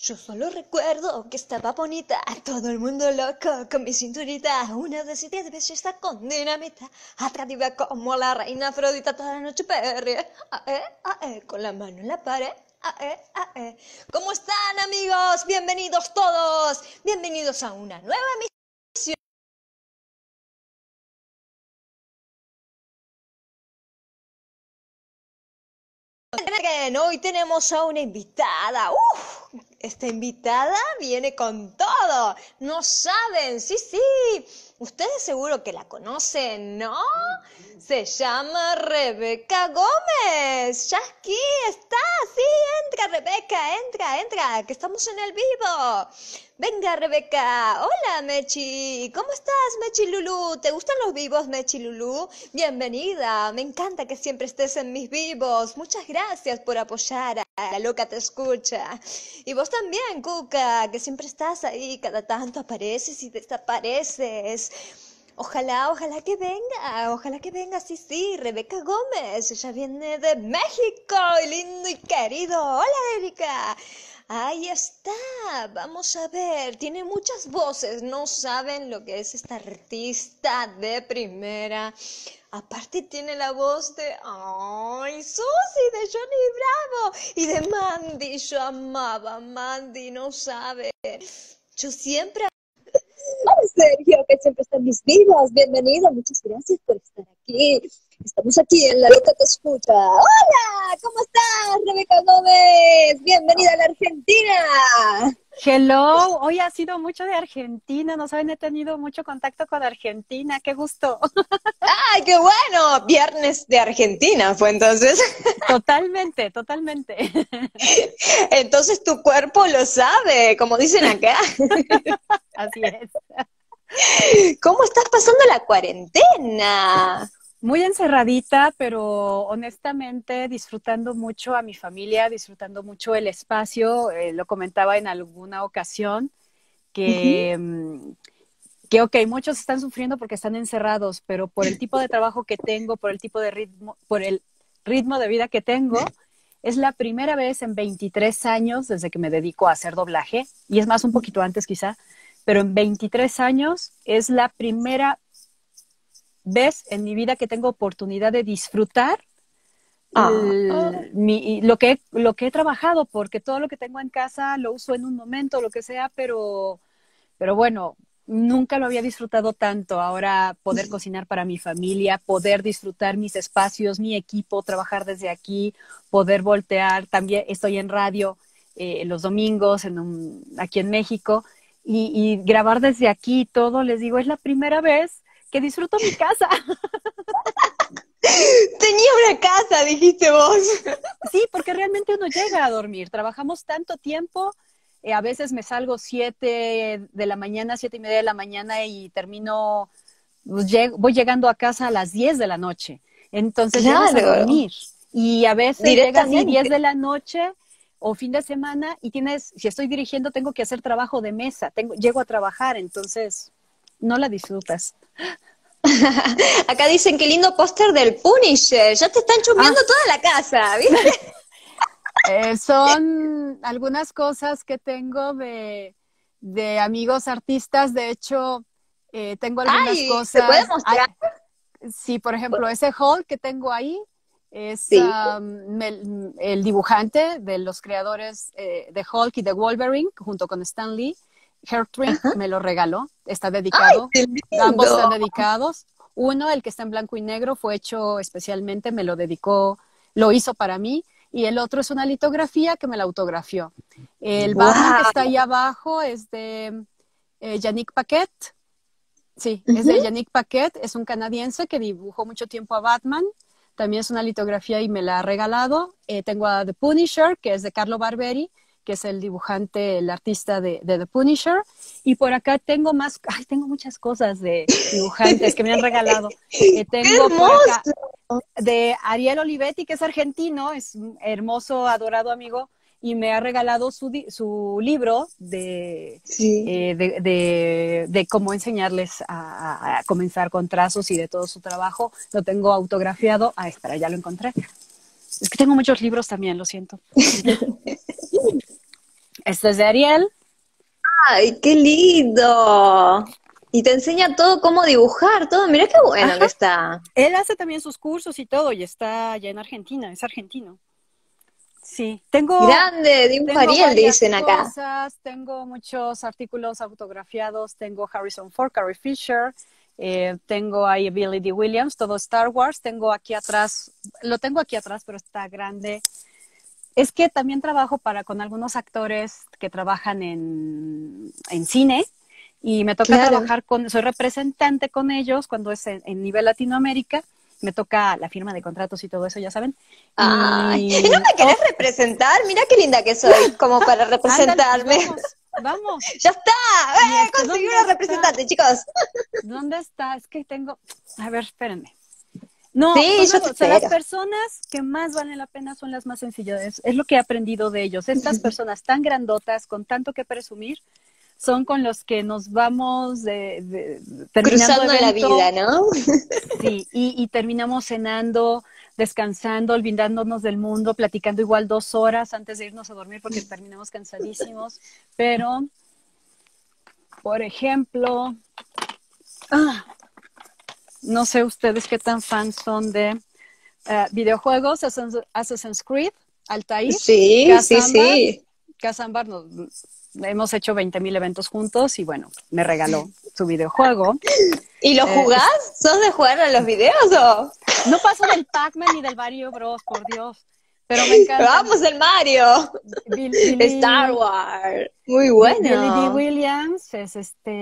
Yo solo recuerdo que estaba bonita, todo el mundo loco con mi cinturita, una de 7 belleza con dinamita, atractiva como la reina Afrodita, toda la noche perrea, con la mano en la pared, ¿Cómo están, amigos? Bienvenidos todos, bienvenidos a una nueva emisión. Hoy tenemos a una invitada. Esta invitada viene con todo. No saben, sí, sí. Ustedes seguro que la conocen, ¿no? Se llama Rebeca Gómez. Ya aquí está, sí. Entra, Rebeca, entra, que estamos en el vivo. Venga, Rebeca. Hola, Mechi. ¿Cómo estás, Mechi Lulú? ¿Te gustan los vivos, Mechi Lulú? Bienvenida. Me encanta que siempre estés en mis vivos. Muchas gracias por apoyar a La Loca Te Escucha. Y vos también, Cuca, que siempre estás ahí. Cada tanto apareces y desapareces. Ojalá que venga, sí, sí, Rebeca Gómez, ella viene de México, y lindo y querido. Hola, Erika. Ahí está, vamos a ver, tiene muchas voces, no saben lo que es esta artista de primera. Aparte tiene la voz de, ay, Susi, de Johnny Bravo, y de Mandy. Yo amaba a Mandy, no sabe. Yo siempre... Hola, Sergio, que siempre está en mis vivos. Bienvenido, muchas gracias por estar aquí. Estamos aquí en La Loca Te Escucha. Hola, ¿cómo estás, Rebeca Gómez? Bienvenida a la Argentina. Hello, hoy ha sido mucho de Argentina, no saben, he tenido mucho contacto con Argentina, qué gusto. ¡Ay, qué bueno! Viernes de Argentina fue entonces. Totalmente, totalmente. Entonces tu cuerpo lo sabe, como dicen acá. Así es. ¿Cómo estás pasando la cuarentena? Muy encerradita, pero honestamente disfrutando mucho a mi familia, disfrutando mucho el espacio. Lo comentaba en alguna ocasión Ujú. que, ok, muchos están sufriendo porque están encerrados, pero por el tipo de trabajo que tengo, por el tipo de ritmo, por el ritmo de vida que tengo, es la primera vez en 23 años desde que me dedico a hacer doblaje, y es más, un poquito antes quizá, pero en 23 años es la primera vez en mi vida que tengo oportunidad de disfrutar Ah, lo que he trabajado, porque todo lo que tengo en casa lo uso en un momento, lo que sea, pero bueno, nunca lo había disfrutado tanto. Ahora poder cocinar para mi familia, poder disfrutar mis espacios, mi equipo, trabajar desde aquí, poder voltear. También estoy en radio los domingos aquí en México y grabar desde aquí todo, les digo, es la primera vez que disfruto mi casa. tenía una casa, dijiste vos. Sí, porque realmente uno llega a dormir. Trabajamos tanto tiempo, a veces me salgo 7 de la mañana, 7:30 de la mañana y termino, pues, voy llegando a casa a las 10 de la noche. Entonces llegas a Claro, dormir y a veces llegas así 10 directamente. de la noche o fin de semana y si estoy dirigiendo, tengo que hacer trabajo de mesa, llego a trabajar, entonces no la disfrutas. Acá dicen que lindo póster del Punisher. Ya te están Ah, chusmeando toda la casa, ¿viste? son algunas cosas que tengo de amigos artistas. De hecho, tengo algunas Ay, ¿se puede cosas. mostrar? Sí, por ejemplo, ese Hulk que tengo ahí es Sí. el dibujante de los creadores de Hulk y de Wolverine, junto con Stan Lee. Hertrink Ajá. me lo regaló, está ¡Ay, dedicado. qué Ambos lindo! están dedicados. Uno, el que está en blanco y negro, fue hecho especialmente, me lo dedicó, lo hizo para mí. Y el otro es una litografía que me la autografió. El Batman que está ¡Wow! ahí abajo es de Yannick Paquet. Sí, es Ujú. de Yannick Paquet, es un canadiense que dibujó mucho tiempo a Batman. También es una litografía y me la ha regalado. Tengo a The Punisher, que es de Carlo Barberi, que es el dibujante, el artista de The Punisher. Y por acá tengo más, ay, tengo muchas cosas de dibujantes que me han regalado. ¡Qué Tengo por acá hermoso! de Ariel Olivetti, que es argentino, es un hermoso, adorado amigo, y me ha regalado su libro Sí. de cómo enseñarles a comenzar con trazos y de todo su trabajo. Lo tengo autografiado. Ah, espera, ya lo encontré. Es que tengo muchos libros también, lo siento. Este es de Ariel. ¡Ay, qué lindo! Y te enseña todo cómo dibujar, todo. Mirá qué bueno que Ajá. está. Él hace también sus cursos y todo, y está allá en Argentina, es argentino. Sí, tengo, Grande, dibujo tengo Ariel, varias dicen acá. cosas, tengo muchos artículos autografiados, tengo Harrison Ford, Carrie Fisher, tengo ahí Billy D. Williams, todo Star Wars, tengo aquí atrás, lo tengo aquí atrás, pero está grande. Es que también trabajo con algunos actores que trabajan en cine y me toca Claro. trabajar soy representante con ellos cuando es en nivel Latinoamérica, me toca la firma de contratos y todo eso, ya saben. Ay, ¿y no Y, me querés representar? Mira qué linda que soy, como para ándale, pues representarme. vamos, vamos. ¡Ya está! Y Conseguí ¿dónde una está? representante, chicos. ¿Dónde está? Es que tengo, a ver, espérenme. No, Sí, yo te o sea, las espero. personas que más valen la pena son las más sencillas. Es lo que he aprendido de ellos. Estas personas tan grandotas, con tanto que presumir, son con los que nos vamos terminando Cruzando la evento, vida, ¿no? sí, y terminamos cenando, descansando, olvidándonos del mundo, platicando igual 2 horas antes de irnos a dormir porque terminamos cansadísimos. Pero, por ejemplo, ah, no sé ustedes qué tan fans son de videojuegos, Assassin's Creed, Altair, Sí, sí, Casambar. sí. Casambar, hemos hecho 20.000 eventos juntos y bueno, me regaló su videojuego. ¿Y lo Eh, jugás? es- ¿Sos de jugar a los videos o? no paso del Pac-Man ni del Mario Bros, por Dios, pero me encantan. Vamos, el Mario. Star Billy, Wars. Muy Billy D. bueno. Williams es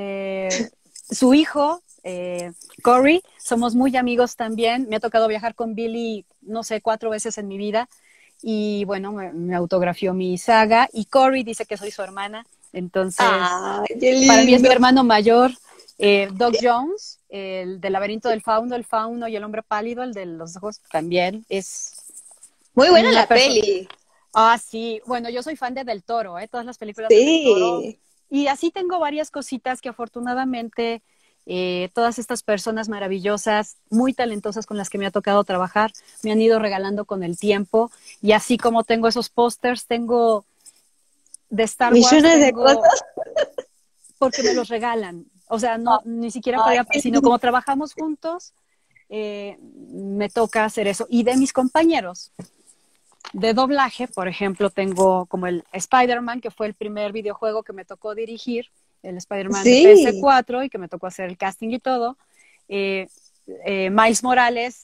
su hijo, Corey, somos muy amigos también. Me ha tocado viajar con Billy, no sé, 4 veces en mi vida. Y bueno, me autografió mi saga. Y Corey dice que soy su hermana. Entonces, Ay, qué para mí es mi lindo. hermano mayor. Doc Jones, el del laberinto del fauno, el fauno y el hombre pálido, el de los ojos, también es Muy buena una la persona. peli. Ah, sí. Bueno, yo soy fan de Del Toro, todas las películas de Del Toro. Sí. Y así tengo varias cositas que afortunadamente todas estas personas maravillosas, muy talentosas con las que me ha tocado trabajar, me han ido regalando con el tiempo. Y así como tengo esos pósters, tengo de Star Wars, Millones de tengo cosas. porque me los regalan. O sea, no, ni siquiera Ay, podía, qué sino lindo. como trabajamos juntos, me toca hacer eso. Y de mis compañeros, de doblaje, por ejemplo, tengo como el Spider-Man, que fue el primer videojuego que me tocó dirigir, el Spider-Man de Sí. PS4 y que me tocó hacer el casting y todo. Eh, Miles Morales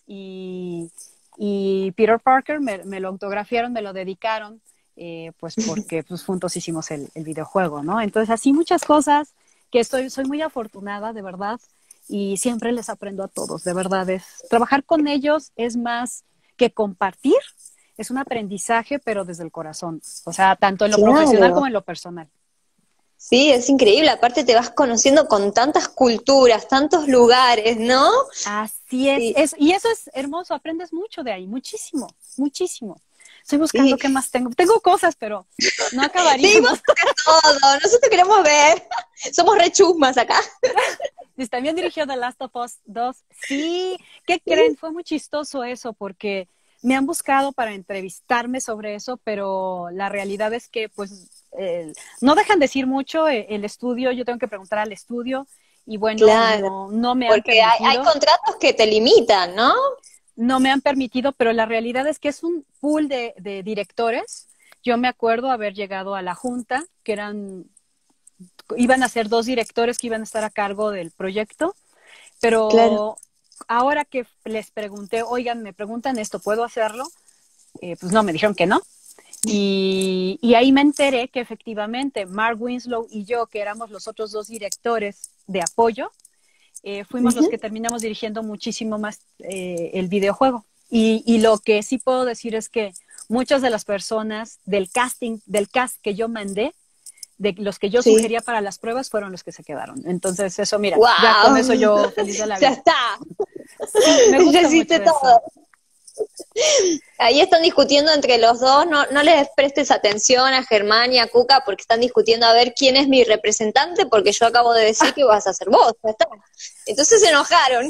y Peter Parker me lo autografiaron, me lo dedicaron, pues porque pues, juntos hicimos el videojuego, ¿no? Entonces, así muchas cosas que soy muy afortunada, de verdad, y siempre les aprendo a todos, de verdad. Trabajar con ellos es más que compartir, es un aprendizaje, pero desde el corazón. O sea, tanto en lo profesional como Claro. en lo personal. Sí, es increíble. Aparte te vas conociendo con tantas culturas, tantos lugares, ¿no? Así es, Sí, y eso es hermoso, aprendes mucho de ahí, muchísimo, muchísimo. Estoy buscando sí. qué más tengo. Tengo cosas, pero no Sí, vos acabaríamos. tocas todo. Nosotros queremos ver. Somos rechusmas acá. También dirigió The Last of Us 2. Sí, ¿qué Sí, creen? Fue muy chistoso eso porque me han buscado para entrevistarme sobre eso, pero la realidad es que pues no dejan decir mucho el estudio, yo tengo que preguntar al estudio y bueno, claro. no me han Porque hay permitido, contratos que te limitan, ¿no? no me han permitido, pero la realidad es que es un pool de directores. Yo me acuerdo haber llegado a la junta, que iban a ser 2 directores que iban a estar a cargo del proyecto, Claro. pero ahora que les pregunté, oigan, me preguntan esto, ¿puedo hacerlo? Pues no, me dijeron que no. Y ahí me enteré que efectivamente Mark Winslow y yo, que éramos los otros 2 directores de apoyo, fuimos los Ujú. que terminamos dirigiendo muchísimo más el videojuego. Y lo que sí puedo decir es que muchas de las personas del cast que yo mandé, de los que yo Sí. sugería para las pruebas, fueron los que se quedaron. Entonces, eso, mira, ya con eso ¡Wow! yo feliz de la Ya vida. está. Sí, me Ya gusta mucho hiciste eso. todo. Ahí están discutiendo entre los dos, no, no les prestes atención a Germán y a Cuca porque están discutiendo a ver quién es mi representante porque yo acabo de decir que vas a ser vos, ya está. Entonces se enojaron.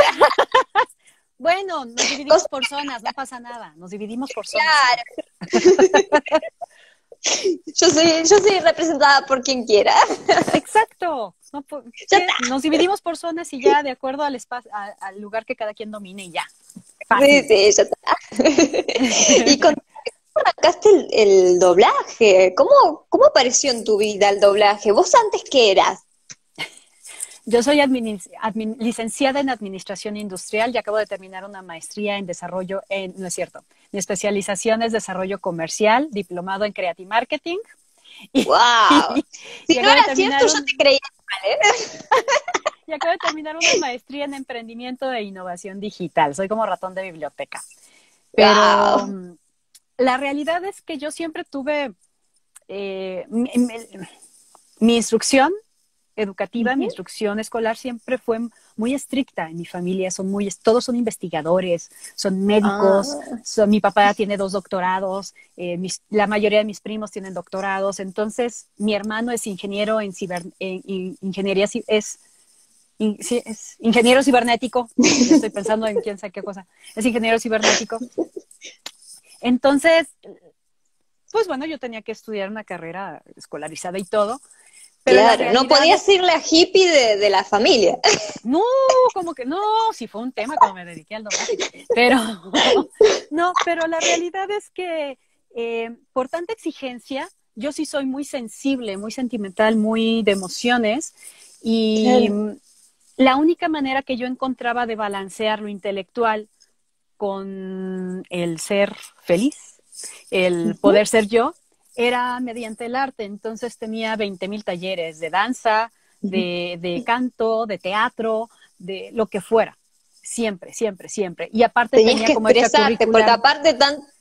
Bueno, nos dividimos Cosa por zonas, no pasa nada. Nos dividimos por zonas. clara. Yo soy representada por quien quiera. Exacto. No, Ya está. nos dividimos por zonas y ya de acuerdo al espacio, al lugar que cada quien domine y ya. Sí, Fácil. sí, ya está. Y con arrancaste el doblaje. ¿Cómo apareció en tu vida el doblaje? ¿Vos antes qué eras? Yo soy licenciada en Administración Industrial y acabo de terminar una maestría en desarrollo, no es cierto, mi especialización es desarrollo comercial, diplomado en Creative Marketing y, ¡Wow! y Si no acabo de era terminar cierto, yo te creía mal, ¿eh? y acabo de terminar una maestría en emprendimiento e innovación digital. Soy como ratón de biblioteca. Pero ¡Wow! la realidad es que yo siempre tuve mi instrucción educativa, mi instrucción escolar siempre fue muy estricta. En mi familia todos son investigadores, son médicos, Ah, mi papá tiene 2 doctorados, la mayoría de mis primos tienen doctorados, entonces mi hermano es ingeniero en ingeniería, sí, es ingeniero cibernético, ya estoy pensando en quién sabe qué cosa, es ingeniero cibernético. Entonces, pues bueno, yo tenía que estudiar una carrera escolarizada y todo, pero la claro, no realidad podías es, ir la hippie de la familia. no, como que no, si fue un tema cuando me dediqué al doblaje, pero no, pero la realidad es que por tanta exigencia, yo sí soy muy sensible, muy sentimental, muy de emociones y Claro. la única manera que yo encontraba de balancear lo intelectual con el ser feliz, el Ujú. poder ser yo, era mediante el arte. Entonces tenía 20,000 talleres de danza, de canto, de teatro, de lo que fuera. Siempre, siempre, siempre. Y aparte Tenías tenía que como expresarte, porque extracurricular, aparte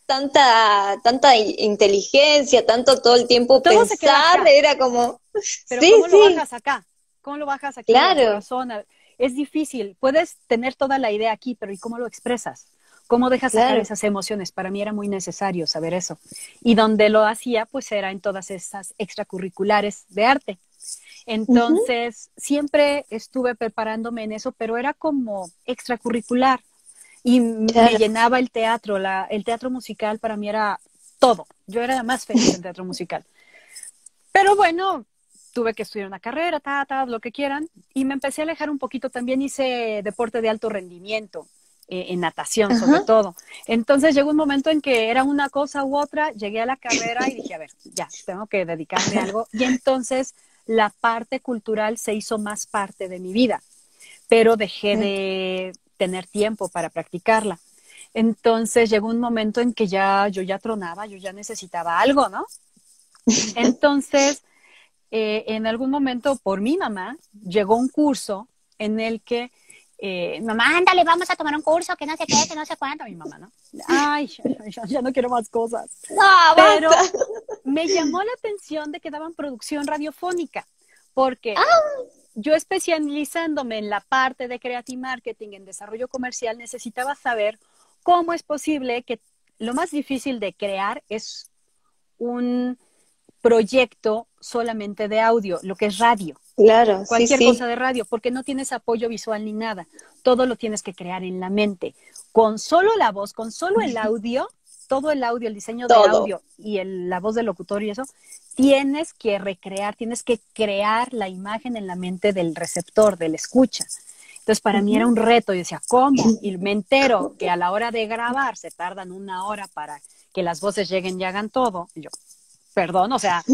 tanta inteligencia, tanto todo el tiempo todo se queda pensar, acá, era como, pero sí, ¿cómo lo sí, bajas acá? ¿Cómo lo bajas aquí al claro, corazón? Es difícil. Puedes tener toda la idea aquí, pero ¿y cómo lo expresas? ¿Cómo dejas sacar claro. esas emociones? Para mí era muy necesario saber eso. Y donde lo hacía, pues era en todas esas extracurriculares de arte. Ujú, Entonces, siempre estuve preparándome en eso, pero era como extracurricular. Y me claro. llenaba el teatro. El teatro musical para mí era todo. Yo era la más feliz en teatro musical. Pero bueno, tuve que estudiar una carrera, lo que quieran, y me empecé a alejar un poquito. También hice deporte de alto rendimiento, en natación sobre Ajá. todo. Entonces llegó un momento en que era una cosa u otra, llegué a la carrera y dije, a ver, ya, tengo que dedicarme a algo. Y entonces la parte cultural se hizo más parte de mi vida, pero dejé de tener tiempo para practicarla. Entonces llegó un momento en que yo ya tronaba, yo ya necesitaba algo, ¿no? Entonces en algún momento por mi mamá llegó un curso en el que mamá, ándale, vamos a tomar un curso, que no sé qué, que no sé cuánto, mi mamá, ¿no? Ay, ya no quiero más cosas. No, basta. Pero me llamó la atención de que daban producción radiofónica, porque Ah, yo especializándome en la parte de Creative Marketing, en desarrollo comercial, necesitaba saber cómo es posible que lo más difícil de crear es un proyecto solamente de audio, lo que es radio, claro, sí, cualquier cosa sí, de radio, porque no tienes apoyo visual ni nada. Todo lo tienes que crear en la mente. Con solo la voz, con solo el audio, todo el audio, el diseño de todo. audio y la voz del locutor y eso, tienes que recrear, tienes que crear la imagen en la mente del receptor, del escucha. Entonces, para mí era Ujú. un reto. Y decía, ¿cómo? Y me entero que a la hora de grabar se tardan 1 hora para que las voces lleguen y hagan todo. Y yo, perdón, o sea,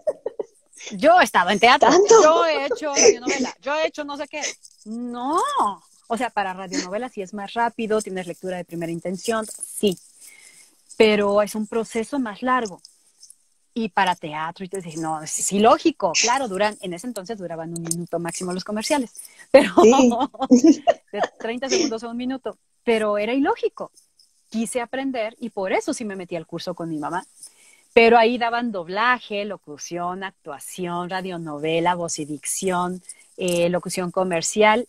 yo he estado en teatro, ¿Tanto? yo he hecho radionovela, yo he hecho no sé qué. No, o sea, para radionovela sí es más rápido, tienes lectura de primera intención, sí, pero es un proceso más largo. Y para teatro, y te dije, no, es ilógico, claro, en ese entonces duraban 1 minuto máximo los comerciales, pero Sí. de 30 segundos a 1 minuto, pero era ilógico. Quise aprender y por eso sí me metí al curso con mi mamá. Pero ahí daban doblaje, locución, actuación, radionovela, voz y dicción, locución comercial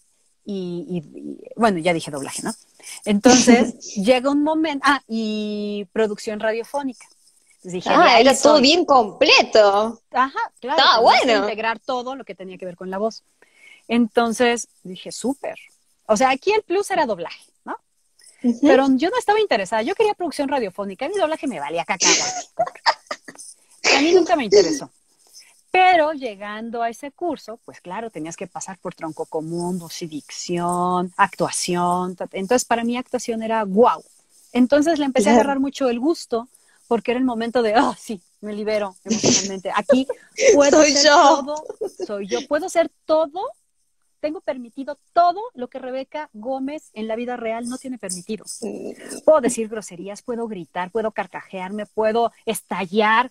bueno, ya dije doblaje, ¿no? Entonces llega un momento, y producción radiofónica. Entonces dije, de Ah, ahí era todo soy. bien completo. Ajá, claro, Estaba tenías que bueno. integrar todo lo que tenía que ver con la voz. Entonces dije, súper. O sea, aquí el plus era doblaje, ¿no? Ujú. Pero yo no estaba interesada, yo quería producción radiofónica, mi doblaje me valía cacahuate. A mí nunca me interesó. Pero llegando a ese curso, pues claro, tenías que pasar por tronco común, voz y dicción, actuación. Entonces, para mí actuación era wow. Entonces le empecé a Claro. agarrar mucho el gusto porque era el momento de, oh, sí, me libero emocionalmente. Aquí puedo Soy ser yo. todo, soy yo, puedo ser todo, tengo permitido todo lo que Rebeca Gómez en la vida real no tiene permitido. Puedo decir groserías, puedo gritar, puedo carcajearme, puedo estallar,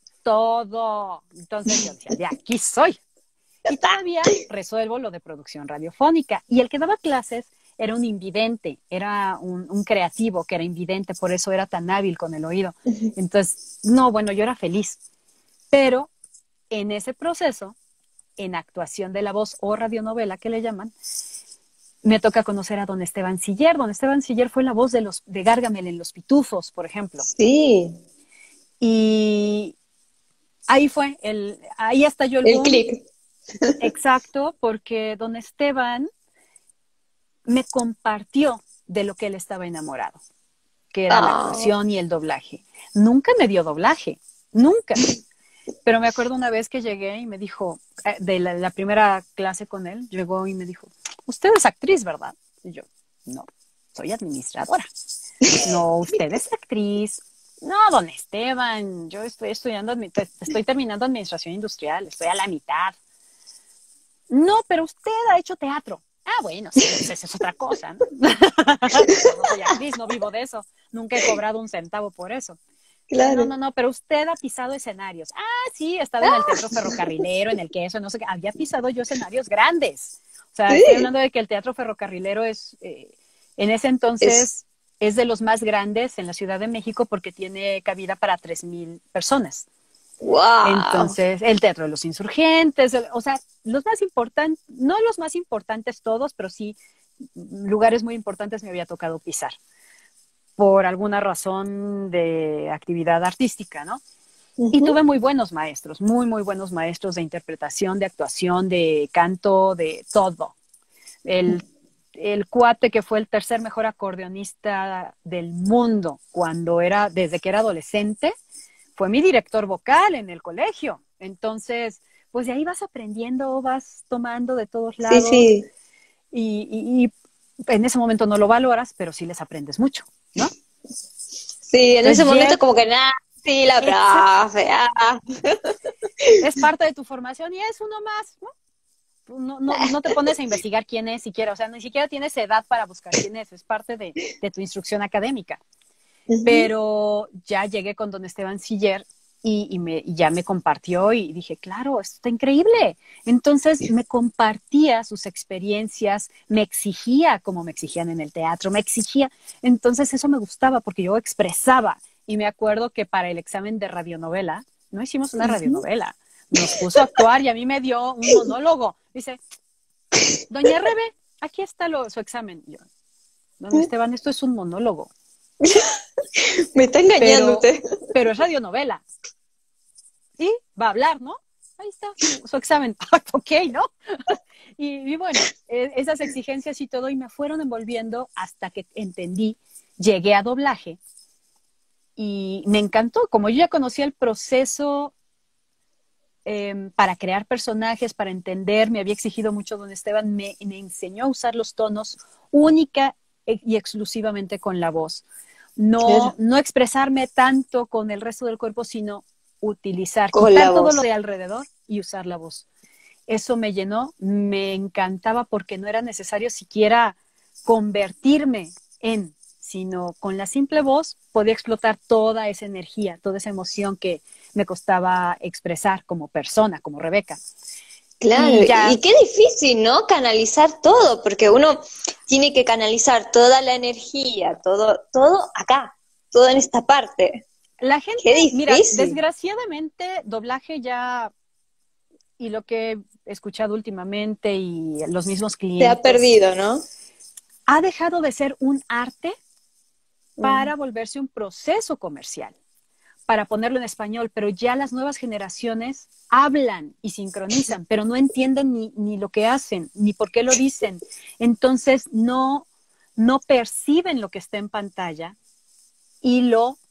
todo. Entonces yo decía, de aquí soy. Y todavía resuelvo lo de producción radiofónica. Y el que daba clases era un invidente, era un creativo que era invidente, por eso era tan hábil con el oído. Entonces, no, bueno, yo era feliz. Pero en ese proceso, en actuación de la voz o radionovela que le llaman, me toca conocer a don Esteban Siller. Don Esteban Siller fue la voz de Gárgamel en Los Pitufos, por ejemplo. Sí, Y ahí fue, ahí estalló el el boom. clic. Exacto, porque don Esteban me compartió de lo que él estaba enamorado, que era la Ah, actuación y el doblaje. Nunca me dio doblaje, nunca. Pero me acuerdo una vez que llegué y me dijo, de la primera clase con él, llegó y me dijo, usted es actriz, ¿verdad? Y yo, no, soy administradora. No, usted es actriz. No, don Esteban, yo estoy estudiando, estoy terminando administración industrial, estoy a la mitad. No, pero usted ha hecho teatro. Ah, bueno, sí, pues esa es otra cosa, ¿no? Yo no soy actriz, no vivo de eso. Nunca he cobrado un centavo por eso. No, claro. no, no, pero usted ha pisado escenarios. Ah, sí, he estado en el Teatro Ferrocarrilero, en el Queso, no sé qué. Había pisado yo escenarios grandes. O sea, estoy Sí, hablando de que el Teatro Ferrocarrilero en ese es entonces, es de los más grandes en la Ciudad de México porque tiene cabida para 3,000 personas. wow. Entonces, el Teatro de los Insurgentes, o sea, los más importantes, no los más importantes todos, pero sí lugares muy importantes me había tocado pisar por alguna razón de actividad artística, ¿no? Y Ujú. tuve muy buenos maestros, muy, muy buenos maestros de interpretación, de actuación, de canto, de todo. El, el cuate que fue el tercer mejor acordeonista del mundo desde que era adolescente, fue mi director vocal en el colegio. Entonces, pues de ahí vas aprendiendo, vas tomando de todos Sí, lados sí. y en ese momento no lo valoras, pero sí les aprendes mucho, ¿no? Sí, en ese Entonces, momento como que nada, sí, la exacto, profe, ah. es parte de tu formación y es uno más, ¿no? No, no, no te pones a investigar quién es siquiera, o sea, ni siquiera tienes edad para buscar quién es parte de tu instrucción académica. Ujú. Pero ya llegué con don Esteban Siller y ya me compartió y dije, claro, esto está increíble. Entonces me compartía sus experiencias, me exigía como me exigían en el teatro, me exigía. Entonces eso me gustaba porque yo expresaba. Y me acuerdo que para el examen de radionovela, no hicimos una Ujú. radionovela, nos puso a actuar y a mí me dio un monólogo. Dice, doña Rebe, aquí está su examen. Y yo, don Esteban, esto es un monólogo, Me está engañando pero, usted. pero es radionovela. Y va a hablar, ¿no? Ahí está su examen. Ok, ¿no? Y bueno, esas exigencias y todo, y me fueron envolviendo hasta que entendí, llegué a doblaje y me encantó. Como yo ya conocía el proceso para crear personajes, para entender, me había exigido mucho don Esteban, me enseñó a usar los tonos única y exclusivamente con la voz. No, Claro, no expresarme tanto con el resto del cuerpo, sino utilizar, con la quitar todo lo voz. de alrededor y usar la voz. Eso me llenó, me encantaba porque no era necesario siquiera convertirme sino con la simple voz podía explotar toda esa energía, toda esa emoción que me costaba expresar como persona, como Rebeca. Claro, Y y ya, qué difícil, ¿no? Canalizar todo, porque uno tiene que canalizar toda la energía, todo, todo acá, todo en esta parte. la gente, Qué mira, difícil. desgraciadamente doblaje ya, y lo que he escuchado últimamente y los mismos Se ha clientes, perdido, ¿no? ha dejado de ser un arte Mm. para volverse un proceso comercial, para ponerlo en español, pero ya las nuevas generaciones hablan y sincronizan, pero no entienden ni lo que hacen, ni por qué lo dicen. Entonces no perciben lo que está en pantalla y lo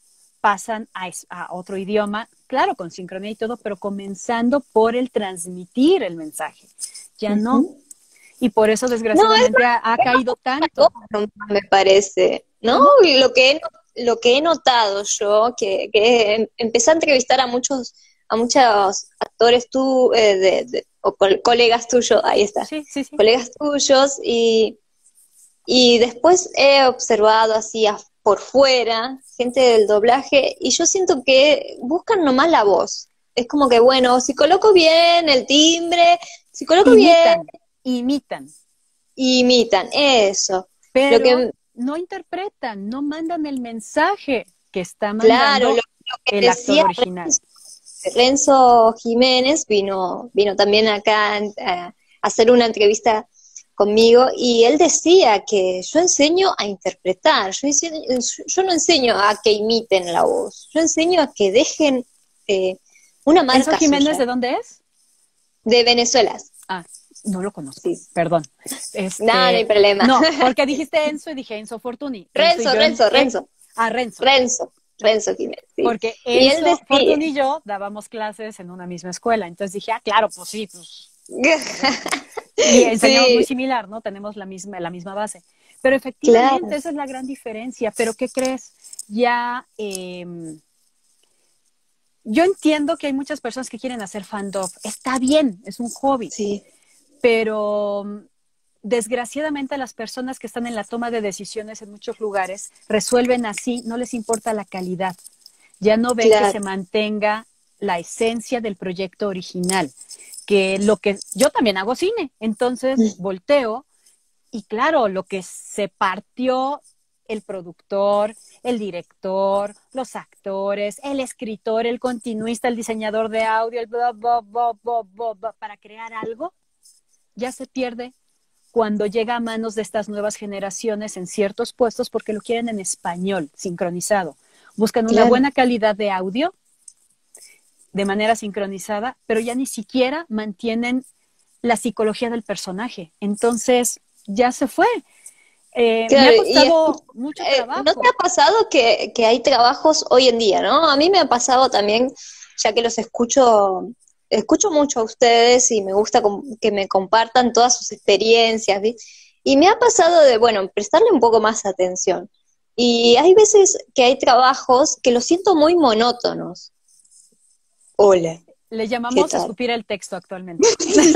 pasan a otro idioma, claro, con sincronía y todo, pero comenzando por el transmitir el mensaje. Ya no. Ujú. Y por eso, No, es desgraciadamente, ha caído tanto. cosa nomás, me parece, ¿no? ¿Cómo? Y lo que he notado yo, que empecé a entrevistar a muchos actores colegas tuyos, ahí está, Sí, sí, sí. colegas tuyos, y después he observado así por fuera, gente del doblaje, y yo siento que buscan nomás la voz. Es como que, bueno, si coloco bien el timbre, si coloco bien, Imitan, imitan, imitan, eso. Lo pero que, no interpretan, no mandan el mensaje que está claro, mandando lo que el actor decía original. Renzo Jiménez vino también acá a hacer una entrevista conmigo y él decía que yo enseño a interpretar, yo no enseño a que imiten la voz, yo enseño a que dejen una ¿Enzo marca Jiménez suya, de dónde es? de Venezuela, Ah, no lo conozco, sí. perdón. No, no hay problema. No, porque dijiste Enzo y dije Enzo Fortuny. Enzo y Renzo, yo Renzo, Renzo, Renzo. Renzo Jiménez, sí. Porque Y él Enzo decía, Fortuny y yo dábamos clases en una misma escuela. Entonces dije, ah, claro, pues sí, pues. Y enseñamos muy sí, similar, ¿no? Tenemos la misma base. Pero claro, efectivamente, esa es la gran diferencia. Pero ¿qué crees? Ya, yo entiendo que hay muchas personas que quieren hacer fandom. Está bien, es un hobby. sí, Pero desgraciadamente las personas que están en la toma de decisiones en muchos lugares resuelven así, no les importa la calidad. Ya no ven que se claro. mantenga la esencia del proyecto original, que lo que yo también hago cine, entonces volteo y claro, lo que se partió el productor, el director, los actores, el escritor, el continuista, el diseñador de audio, el bla, bla, bla, bla, bla, bla, para crear algo, ya se pierde cuando llega a manos de estas nuevas generaciones en ciertos puestos porque lo quieren en español, sincronizado. Buscan una Claro. buena calidad de audio de manera sincronizada, pero ya ni siquiera mantienen la psicología del personaje. Entonces, ya se fue. Me Claro, ha y costado mucho ¿no te ha trabajo. pasado que hay trabajos hoy en día, ¿no? A mí me ha pasado también, ya que los escucho mucho a ustedes y me gusta que me compartan todas sus experiencias, ¿vi? Y me ha pasado de, bueno, prestarle un poco más atención. Y hay veces que hay trabajos que los siento muy monótonos. Hola, Le ¿qué llamamos tal? escupir el texto actualmente.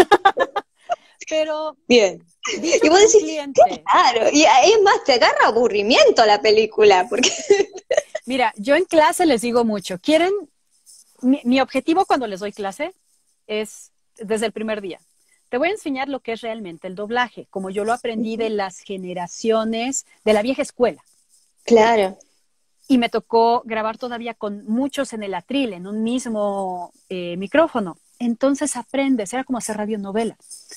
Pero Bien. dicho Y vos por un decís, cliente, claro, y es más, te agarra aburrimiento la película, porque mira, yo en clase les digo mucho, ¿quieren? Mi objetivo cuando les doy clase es desde el primer día. Te voy a enseñar lo que es realmente el doblaje, como yo lo aprendí de las generaciones de la vieja escuela. claro, Y me tocó grabar todavía con muchos en el atril, en un mismo micrófono. Entonces aprendes, era como hacer radionovela.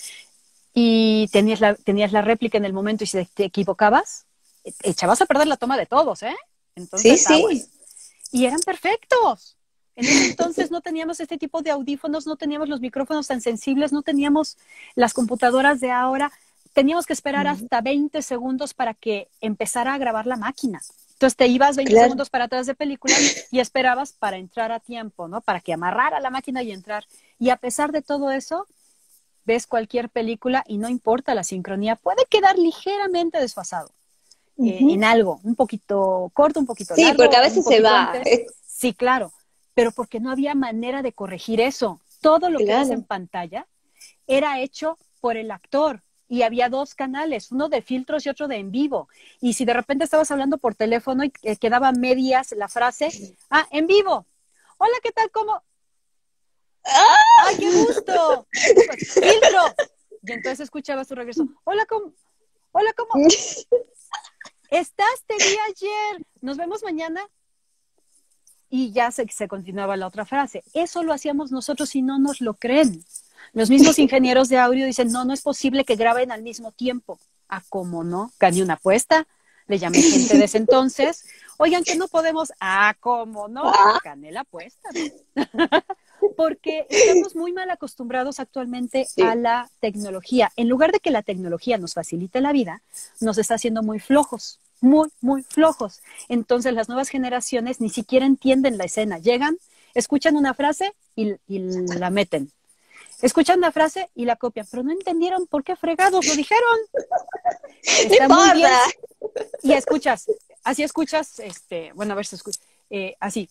Y tenías la réplica en el momento y si te equivocabas, echabas a perder la toma de todos, ¿eh? sí, Entonces sí, aguas. Y eran perfectos. En ese entonces no teníamos este tipo de audífonos, no teníamos los micrófonos tan sensibles, no teníamos las computadoras de ahora. Teníamos que esperar hasta 20 segundos para que empezara a grabar la máquina. Entonces te ibas 20 claro. segundos para atrás de película y esperabas para entrar a tiempo, ¿no? Para que amarrara la máquina y entrar. Y a pesar de todo eso, ves cualquier película y no importa la sincronía, puede quedar ligeramente desfasado en Ujú. algo, un poquito corto, un poquito Sí, porque largo, a un veces se poquito va, antes. Sí, claro, pero porque no había manera de corregir eso. Todo lo que ves en claro. pantalla era hecho por el actor y había dos canales, uno de filtros y otro de en vivo. Y si de repente estabas hablando por teléfono y quedaba medias la frase, ah, en vivo. Hola, ¿qué tal? ¿Cómo? ¡Ah! ¡Ay, qué gusto! Y después, filtro. Y entonces escuchabas tu regreso. Hola, ¿cómo? Hola, ¿cómo? ¿Estás? Te vi ayer. Nos vemos mañana. Y ya se continuaba la otra frase. Eso lo hacíamos nosotros y no nos lo creen. Los mismos ingenieros de audio dicen, no, no es posible que graben al mismo tiempo. Ah, ¿cómo no? Gané una apuesta. Le llamé gente de ese entonces. Oigan, que no podemos. Ah, ¿cómo no? Ah, Gané la apuesta. Porque estamos muy mal acostumbrados actualmente a sí, la tecnología. En lugar de que la tecnología nos facilite la vida, nos está haciendo muy flojos. muy, muy flojos. Entonces las nuevas generaciones ni siquiera entienden la escena. Llegan, escuchan una frase y la meten. Escuchan una frase y la copian, pero no entendieron por qué fregados lo dijeron. Está ¡No muy bien. importa! Y escuchas, así escuchas, bueno, a ver si escuchas, así.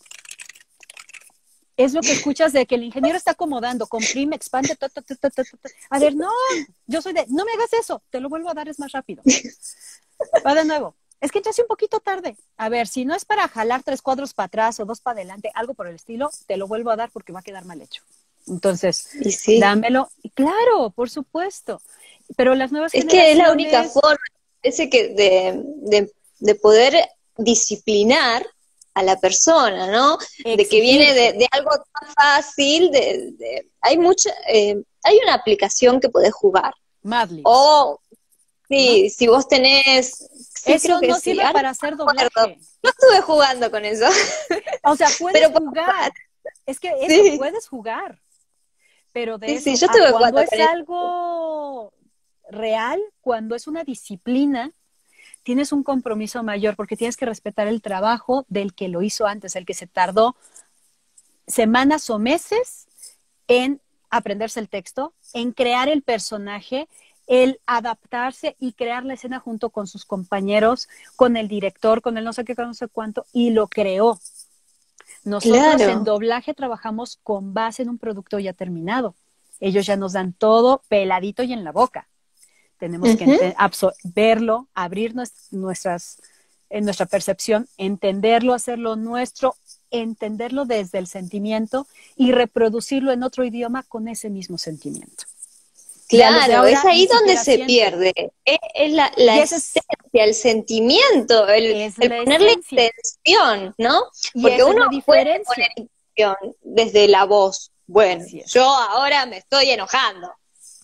Es lo que escuchas de que el ingeniero está acomodando, comprime, expande, a ver, no, yo soy de, no me hagas eso, te lo vuelvo a dar, es más rápido. Va de nuevo. Es que entraste un poquito tarde. A ver, si no es para jalar 3 cuadros para atrás o 2 para adelante, algo por el estilo, te lo vuelvo a dar porque va a quedar mal hecho. Entonces, Sí. dámelo. Claro, por supuesto. Pero las nuevas Es generaciones... que es la única forma, parece que de poder disciplinar a la persona, ¿no? Exigir. De que viene de algo tan fácil, hay hay una aplicación que podés jugar. Madly. O, sí, ¿no? Si vos tenés... Sí, eso no sirve para hacer doblaje. No estuve jugando con eso. O sea, puedes jugar. Es que eso, puedes jugar. Pero de eso, yo estuve cuando es con algo real, cuando es una disciplina, tienes un compromiso mayor porque tienes que respetar el trabajo del que lo hizo antes, el que se tardó semanas o meses en aprenderse el texto, en crear el personaje, el adaptarse y crear la escena junto con sus compañeros, con el director, con el no sé qué, no sé cuánto, y lo creó. Nosotros en doblaje trabajamos con base en un producto ya terminado. Ellos ya nos dan todo peladito y en la boca. Tenemos que verlo, abrir nuestra percepción, entenderlo, hacerlo nuestro, entenderlo desde el sentimiento y reproducirlo en otro idioma con ese mismo sentimiento. Claro, ahora, es ahí donde se pierde. Es la esencia, el sentimiento, el ponerle intención, ¿no? Porque uno puede poner intención desde la voz. Bueno, yo ahora me estoy enojando.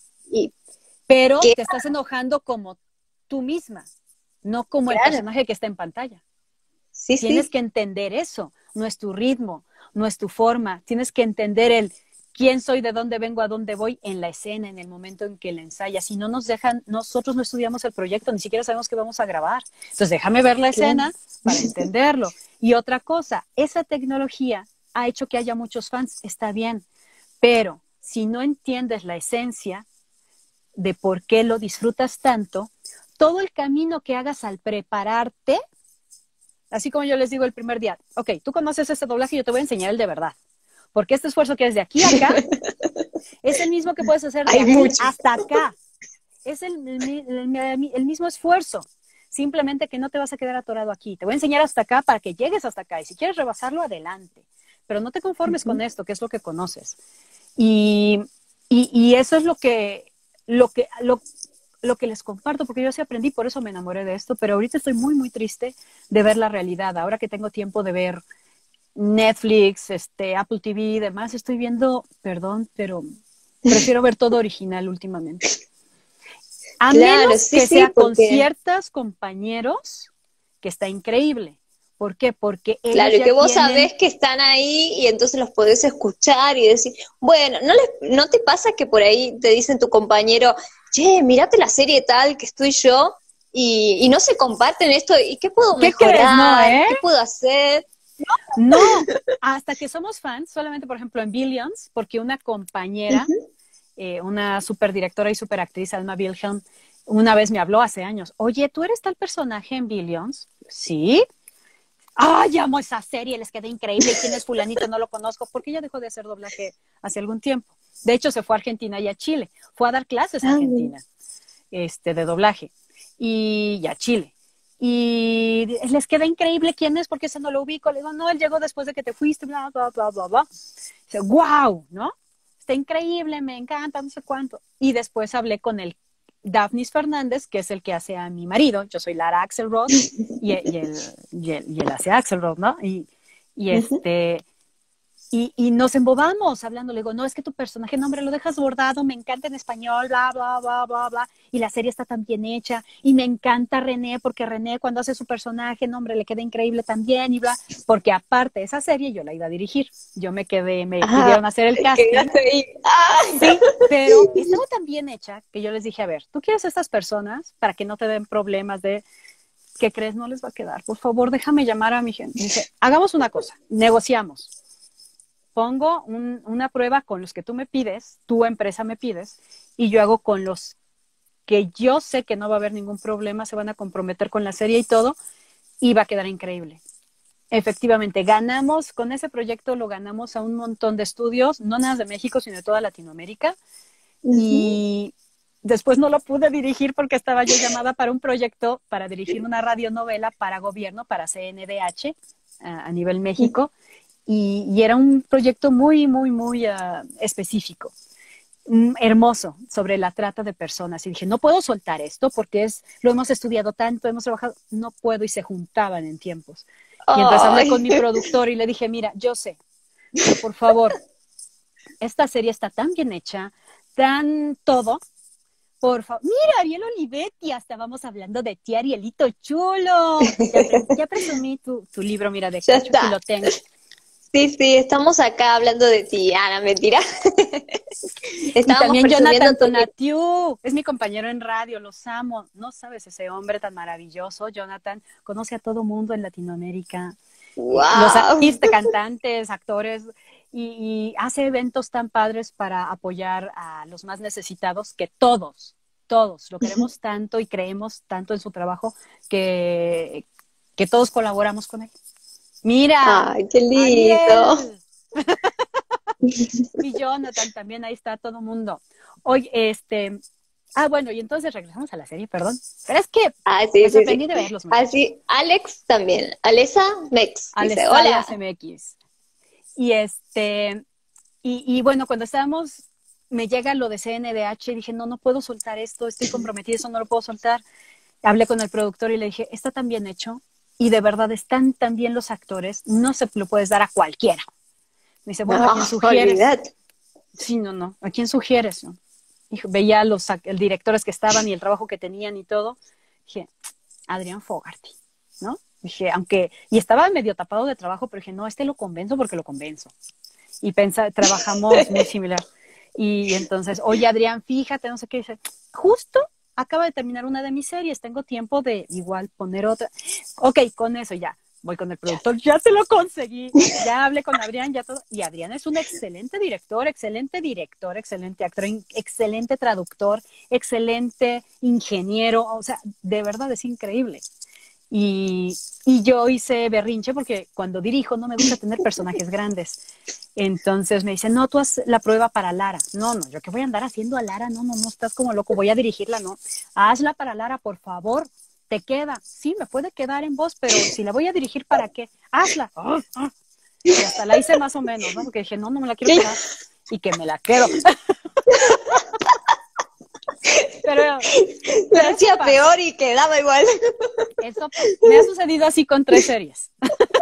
Pero te estás enojando como tú misma, no como el personaje que está en pantalla. Tienes que entender eso. No es tu ritmo, no es tu forma. Tienes que entender el quién soy, de dónde vengo, a dónde voy en la escena, en el momento en que la ensayas. Si no nos dejan, nosotros no estudiamos el proyecto, ni siquiera sabemos qué vamos a grabar. Entonces déjame ver la escena para entenderlo. Y otra cosa, esa tecnología ha hecho que haya muchos fans, está bien, pero si no entiendes la esencia de por qué lo disfrutas tanto, todo el camino que hagas al prepararte, así como yo les digo el primer día, ok, tú conoces este doblaje y yo te voy a enseñar el de verdad. Porque este esfuerzo que es de aquí a acá es el mismo que puedes hacer de aquí hasta acá. Es el mismo esfuerzo. Simplemente que no te vas a quedar atorado aquí. Te voy a enseñar hasta acá para que llegues hasta acá. Y si quieres rebasarlo, adelante. Pero no te conformes con esto, que es lo que conoces. Y eso es lo que les comparto, porque yo sí aprendí, por eso me enamoré de esto. Pero ahorita estoy muy, muy triste de ver la realidad. Ahora que tengo tiempo de ver Netflix, Apple TV y demás, estoy viendo, perdón, pero prefiero ver todo original últimamente. A menos que sea con ciertos compañeros, que está increíble. ¿Por qué? Porque ellos claro, y que vos sabés que están ahí y entonces los podés escuchar y decir, bueno, ¿no te pasa que por ahí te dicen tu compañero, che, mirate la serie tal que estoy yo y no se comparten esto? ¿Y qué puedo mejorar? ¿Qué puedo hacer? No, hasta que somos fans, solamente por ejemplo en Billions, porque una compañera, una superdirectora y superactriz, Alma Wilhelm, una vez me habló hace años, oye, ¿tú eres tal personaje en Billions? Sí. ¡Ay, amo esa serie! Les quedó increíble. ¿Quién es fulanito? No lo conozco, porque ella dejó de hacer doblaje hace algún tiempo. De hecho, se fue a Argentina y a Chile. Fue a dar clases a Argentina de doblaje y a Chile. Y les queda increíble quién es, porque ese no lo ubico. Le digo, no, él llegó después de que te fuiste, bla, bla, bla, bla, bla. Dice, wow, ¿no? Está increíble, me encanta, no sé cuánto. Y después hablé con el Daphnis Fernández, que es el que hace a mi marido. Yo soy Lara Axelrod y él hace a Axelrod, ¿no? Y nos embobamos hablando, le digo, no, es que tu personaje, no, hombre, lo dejas bordado, me encanta en español, bla, bla, bla, bla, bla, y la serie está tan bien hecha, y me encanta René, porque René cuando hace su personaje, no, hombre, le queda increíble también, y bla, porque aparte de esa serie yo la iba a dirigir, yo me pidieron hacer el casting, sí, pero estaba tan bien hecha que yo les dije, a ver, ¿tú quieres a estas personas para que no te den problemas de ¿qué crees? No les va a quedar. Por favor, déjame llamar a mi gente. Dice, hagamos una cosa, negociamos. Pongo una prueba con los que tú me pides, tu empresa me pides, y yo hago con los que yo sé que no va a haber ningún problema, se van a comprometer con la serie y todo, y va a quedar increíble. Efectivamente, ganamos, con ese proyecto lo ganamos a un montón de estudios, no nada de México, sino de toda Latinoamérica, y después no lo pude dirigir porque estaba yo llamada para un proyecto para dirigir una radionovela para gobierno, para CNDH, a nivel México, y era un proyecto muy, muy, muy específico, hermoso, sobre la trata de personas. Y dije, no puedo soltar esto porque lo hemos estudiado tanto, hemos trabajado, no puedo, y se juntaban en tiempos. Y entonces hablé con mi productor y le dije, mira, yo sé, pero por favor, esta serie está tan bien hecha, tan todo, por favor. Mira, Ariel Olivetti, estábamos hablando de ti, Arielito chulo. Ya presumí tu libro, mira, de Ya Cacho, está. y lo tengo. Sí, estamos acá hablando de ti, Ana, mentira. Y también Jonathan tu... Tonatiuh, es mi compañero en radio, los amo. No sabes, ese hombre tan maravilloso, Jonathan, conoce a todo mundo en Latinoamérica. Los ¡Wow! artistas, cantantes, actores, y hace eventos tan padres para apoyar a los más necesitados, que todos lo queremos tanto y creemos tanto en su trabajo que todos colaboramos con él. Mira, ¡Ay, qué lindo! Ariel y Jonathan también, ahí está todo el mundo. Oye, bueno, y entonces regresamos a la serie, perdón. Pero es que Sí, me sí, sorprendí sí. de verlos, muchachos. Así, Alex también. Alesa Mex dice, Alessandra hola. CMX. Y y bueno, cuando estábamos, me llega lo de CNDH, dije, no puedo soltar esto, estoy comprometida, eso no lo puedo soltar. Hablé con el productor y le dije, está tan bien hecho, y de verdad están tan bien los actores, no se lo puedes dar a cualquiera. Me dice, bueno, ¿a quién sugieres? Olvídate. Sí, no, ¿a quién sugieres? ¿No? Y veía los directores que estaban y el trabajo que tenían y todo. Dije, Adrián Fogarty, ¿no? Dije, y estaba medio tapado de trabajo, pero dije, no, lo convenzo porque lo convenzo. Y trabajamos muy similar. Y entonces, oye, Adrián, fíjate, no sé qué, dice, justo acaba de terminar una de mis series, tengo tiempo de igual poner otra. Ok, con eso ya. Voy con el productor, ya te lo conseguí, ya hablé con Adrián, ya todo. Y Adrián es un excelente director, excelente actor, excelente traductor, excelente ingeniero, o sea, de verdad es increíble. Y yo hice berrinche porque cuando dirijo no me gusta tener personajes grandes. Entonces me dice, no, tú haz la prueba para Lara. No, yo qué voy a andar haciendo a Lara, no, estás como loco, voy a dirigirla, no. Hazla para Lara, por favor. ¿Te queda? Sí, me puede quedar en voz, pero si la voy a dirigir, ¿para qué? Hazla. Y hasta la hice más o menos, ¿no? Porque dije, no me la quiero quedar. Y que me la quedo. pero Lo hacía peor y quedaba igual. Eso me ha sucedido así con 3 series.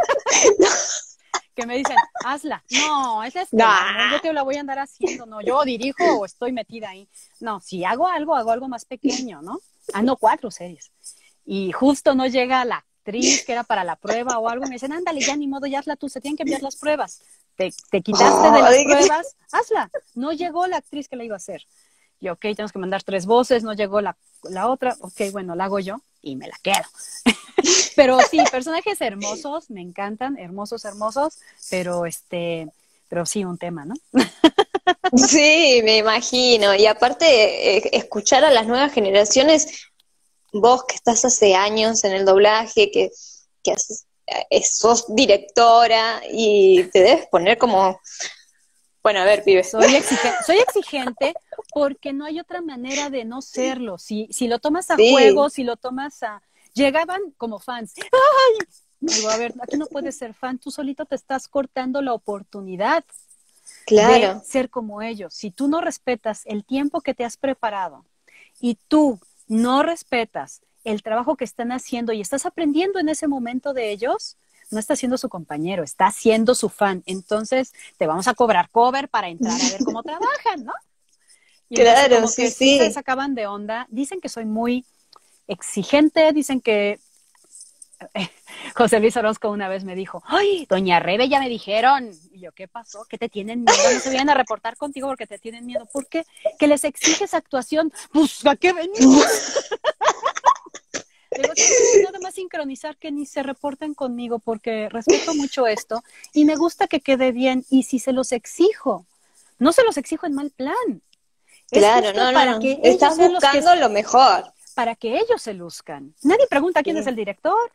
Que me dicen, hazla. No, esa es yo te la voy a andar haciendo. No, yo dirijo o estoy metida ahí. No, si hago algo más pequeño, ¿no? No, 4 series. Y justo no llega la actriz que era para la prueba o algo, y me dicen, ándale, ya ni modo, ya hazla tú, se tienen que enviar las pruebas. Te quitaste de las pruebas, hazla. No llegó la actriz que la iba a hacer. Y ok, tenemos que mandar 3 voces, no llegó la otra, ok, bueno, la hago yo y me la quedo. Pero sí, personajes hermosos, me encantan, hermosos, pero sí, un tema, ¿no? Sí, me imagino. Y aparte, escuchar a las nuevas generaciones, vos que estás hace años en el doblaje, que sos directora y te debes poner como, bueno, a ver, pibe. Soy exigente porque no hay otra manera de no serlo. Si lo tomas a juego, si lo tomas a... Llegaban como fans. ¡Ay! Digo, a ver, aquí no puedes ser fan, tú solito te estás cortando la oportunidad de ser como ellos. Si tú no respetas el tiempo que te has preparado y tú no respetas el trabajo que están haciendo y estás aprendiendo en ese momento de ellos, no está siendo su compañero, está siendo su fan. Entonces te vamos a cobrar cover para entrar a ver cómo trabajan, ¿no? Y como que sí se sacaban de onda. Dicen que soy muy exigente, dicen que José Luis Orozco una vez me dijo, ¡ay, doña Rebe, ya me dijeron! Y yo, ¿qué pasó? ¿Qué te tienen miedo? No se vienen a reportar contigo porque te tienen miedo. ¿Por qué? ¿Que les exiges actuación? Pues, ¿a qué venimos? Digo, tienen que nada más sincronizar que ni se reporten conmigo porque respeto mucho esto y me gusta que quede bien. Y si se los exijo, no se los exijo en mal plan. Es Claro, justo no, no, para no. que ellos Estás sean los que, buscando lo mejor. para que ellos se luzcan. Nadie pregunta quién es Sí, el director.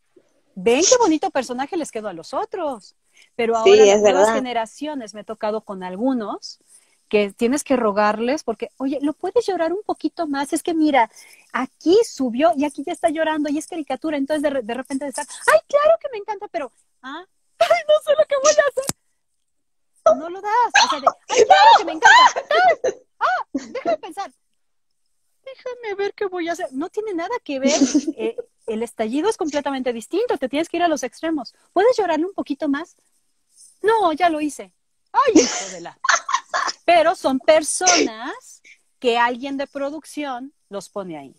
Ven qué bonito personaje les quedó a los otros. Pero ahora sí, es las nuevas verdad. generaciones me he tocado con algunos que tienes que rogarles porque, oye, ¿lo puedes llorar un poquito más? Es que mira, aquí subió y aquí ya está llorando y es caricatura. Entonces de repente estar, ay, claro que me encanta, pero, no sé lo que voy a hacer. No lo das. O sea, ay, claro que me encanta. Déjame pensar. Déjame ver qué voy a hacer. No tiene nada que ver. El estallido es completamente distinto. Te tienes que ir a los extremos. ¿Puedes llorarle un poquito más? No, ya lo hice. Ay, hijo de la. Pero son personas que alguien de producción los pone ahí.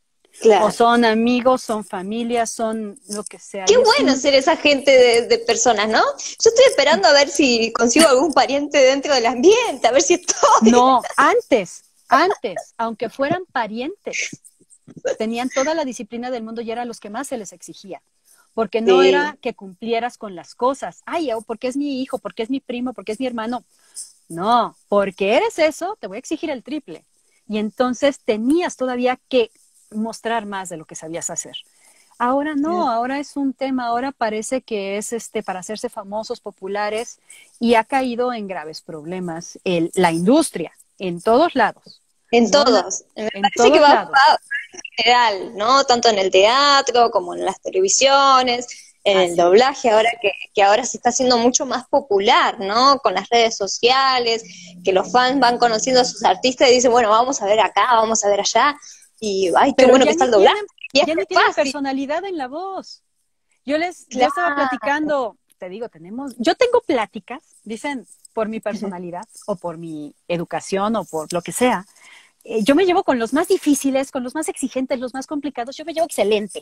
O Claro. son amigos, son familias, son lo que sea. Qué Y es bueno un... ser esa gente de personas, ¿no? Yo estoy esperando a ver si consigo algún pariente dentro del ambiente, a ver si estoy. No, antes, aunque fueran parientes, tenían toda la disciplina del mundo y eran los que más se les exigía. Porque no Sí, era que cumplieras con las cosas. Ay, porque es mi hijo, porque es mi primo, porque es mi hermano. No, porque eres eso, te voy a exigir el triple. Y entonces tenías todavía que mostrar más de lo que sabías hacer. Ahora no, ahora es un tema, ahora parece que es para hacerse famosos, populares, y ha caído en graves problemas la industria, en todos lados, en no todos. Me en parece que todos lados. va en general, ¿no? Tanto en el teatro como en las televisiones, en el Así es. doblaje, ahora que ahora se está haciendo mucho más popular, ¿no? Con las redes sociales, que los fans van conociendo a sus artistas y dicen, bueno, vamos a ver acá, vamos a ver allá, y ay, qué Pero bueno que está el doblaje. Y es ya ni muy tienen fácil, personalidad en la voz. Yo estaba claro. platicando, te digo, yo tengo pláticas, dicen, por mi personalidad o por mi educación o por lo que sea. Yo me llevo con los más difíciles, con los más exigentes, los más complicados. Yo me llevo excelente.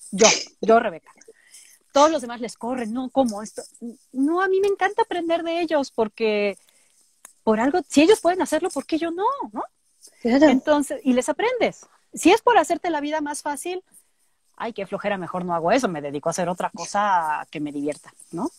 Yo, Rebeca. Todos los demás les corren, no, ¿cómo esto? No, a mí me encanta aprender de ellos porque por algo, si ellos pueden hacerlo, ¿por qué yo no? ¿No? Claro. Entonces, y les aprendes. Si es por hacerte la vida más fácil, ay, qué flojera, mejor no hago eso, me dedico a hacer otra cosa que me divierta, ¿no?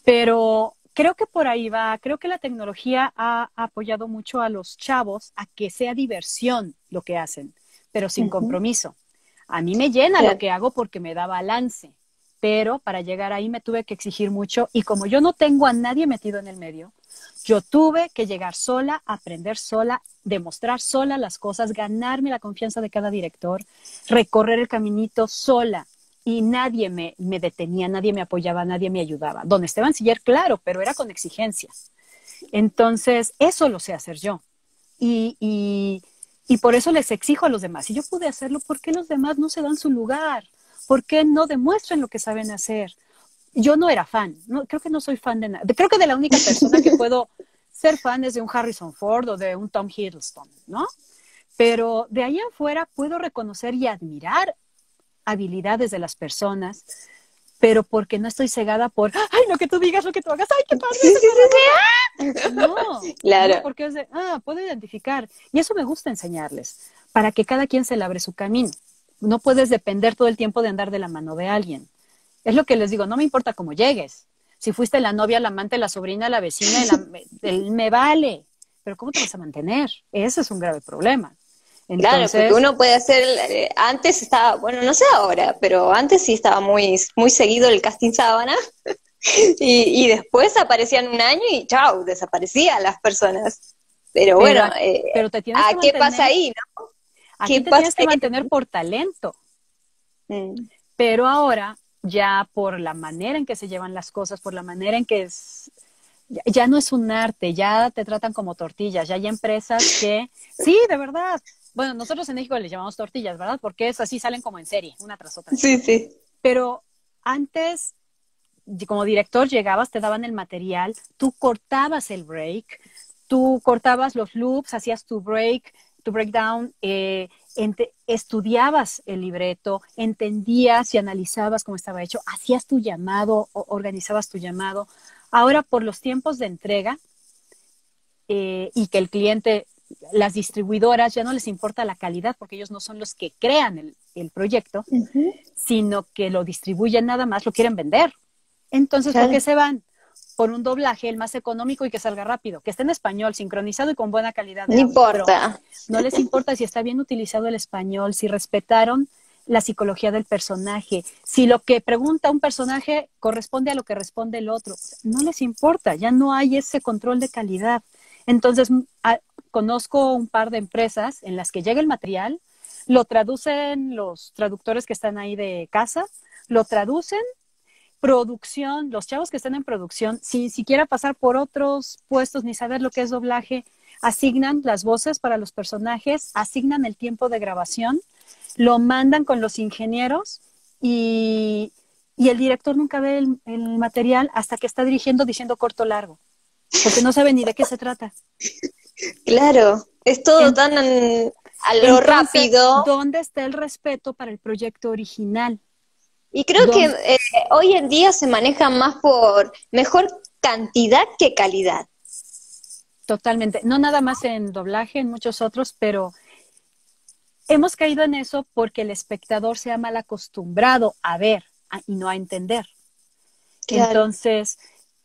Pero creo que por ahí va, creo que la tecnología ha apoyado mucho a los chavos a que sea diversión lo que hacen, pero sin Ujú, compromiso. A mí me llena lo claro. que hago porque me da balance, pero para llegar ahí me tuve que exigir mucho y como yo no tengo a nadie metido en el medio, yo tuve que llegar sola, aprender sola, demostrar sola las cosas, ganarme la confianza de cada director, recorrer el caminito sola. Y nadie me detenía, nadie me apoyaba, nadie me ayudaba. Don Esteban Siller, claro, pero era con exigencia. Entonces, eso lo sé hacer yo. Y, y, y por eso les exijo a los demás. Si yo pude hacerlo, ¿por qué los demás no se dan su lugar? ¿Por qué no demuestran lo que saben hacer? Yo no era fan, no, creo que no soy fan de nada. Creo que de la única persona que puedo ser fan es de un Harrison Ford o de un Tom Hiddleston, ¿no? Pero de ahí en fuera puedo reconocer y admirar habilidades de las personas, pero porque no estoy cegada por, ay, lo que tú digas, lo que tú hagas, ay, qué padre Sí, ese sí, coreógrafo. sí, No, sí. no, Claro. porque es de, puedo identificar. Y eso me gusta enseñarles, para que cada quien se labre su camino. No puedes depender todo el tiempo de andar de la mano de alguien. Es lo que les digo, no me importa cómo llegues. Si fuiste la novia, la amante, la sobrina, la vecina, me vale. Pero ¿cómo te vas a mantener? Ese es un grave problema. Claro, porque Entonces, uno puede hacer, antes estaba, bueno, no sé ahora, pero antes sí estaba muy, muy seguido el casting sábana y después aparecían un año y chau, desaparecían las personas. Pero pero, bueno, pero te tienes que ¿a qué pasa mantener, ahí, no? aquí ¿Qué te pasa tienes que ahí? mantener por talento. Mm, Pero ahora, ya por la manera en que se llevan las cosas, por la manera en que ya no es un arte, ya te tratan como tortillas, ya hay empresas que, sí, de verdad. Bueno, nosotros en México les llamamos tortillas, ¿verdad? Porque es así, salen como en serie, una tras otra. sí, sí. Pero antes, como director, llegabas, te daban el material, tú cortabas el break, tú cortabas los loops, hacías tu break, tu breakdown, estudiabas el libreto, entendías y analizabas cómo estaba hecho, hacías tu llamado, organizabas tu llamado. Ahora, por los tiempos de entrega y que el cliente las distribuidoras ya no les importa la calidad porque ellos no son los que crean el proyecto, sino que lo distribuyen nada más, lo quieren vender. Entonces, Claro. ¿por qué se van? Por un doblaje, el más económico y que salga rápido, que esté en español, sincronizado y con buena calidad de No audio. Pero importa. no les importa si está bien utilizado el español, si respetaron la psicología del personaje, si lo que pregunta un personaje corresponde a lo que responde el otro. No les importa, ya no hay ese control de calidad. Entonces, conozco un par de empresas en las que llega el material, lo traducen los traductores que están ahí de casa, lo traducen, producción, los chavos que están en producción, sin siquiera pasar por otros puestos ni saber lo que es doblaje, asignan las voces para los personajes, asignan el tiempo de grabación, lo mandan con los ingenieros y el director nunca ve el material hasta que está dirigiendo diciendo corto o largo, porque no sabe ni de qué se trata. Claro, es todo tan a lo Entonces, rápido. ¿dónde está el respeto para el proyecto original? Y creo que ¿Dónde? hoy en día se maneja más por mejor cantidad que calidad. Totalmente. No nada más en doblaje, en muchos otros, pero hemos caído en eso porque el espectador se ha mal acostumbrado a ver y no a entender. Claro. Entonces,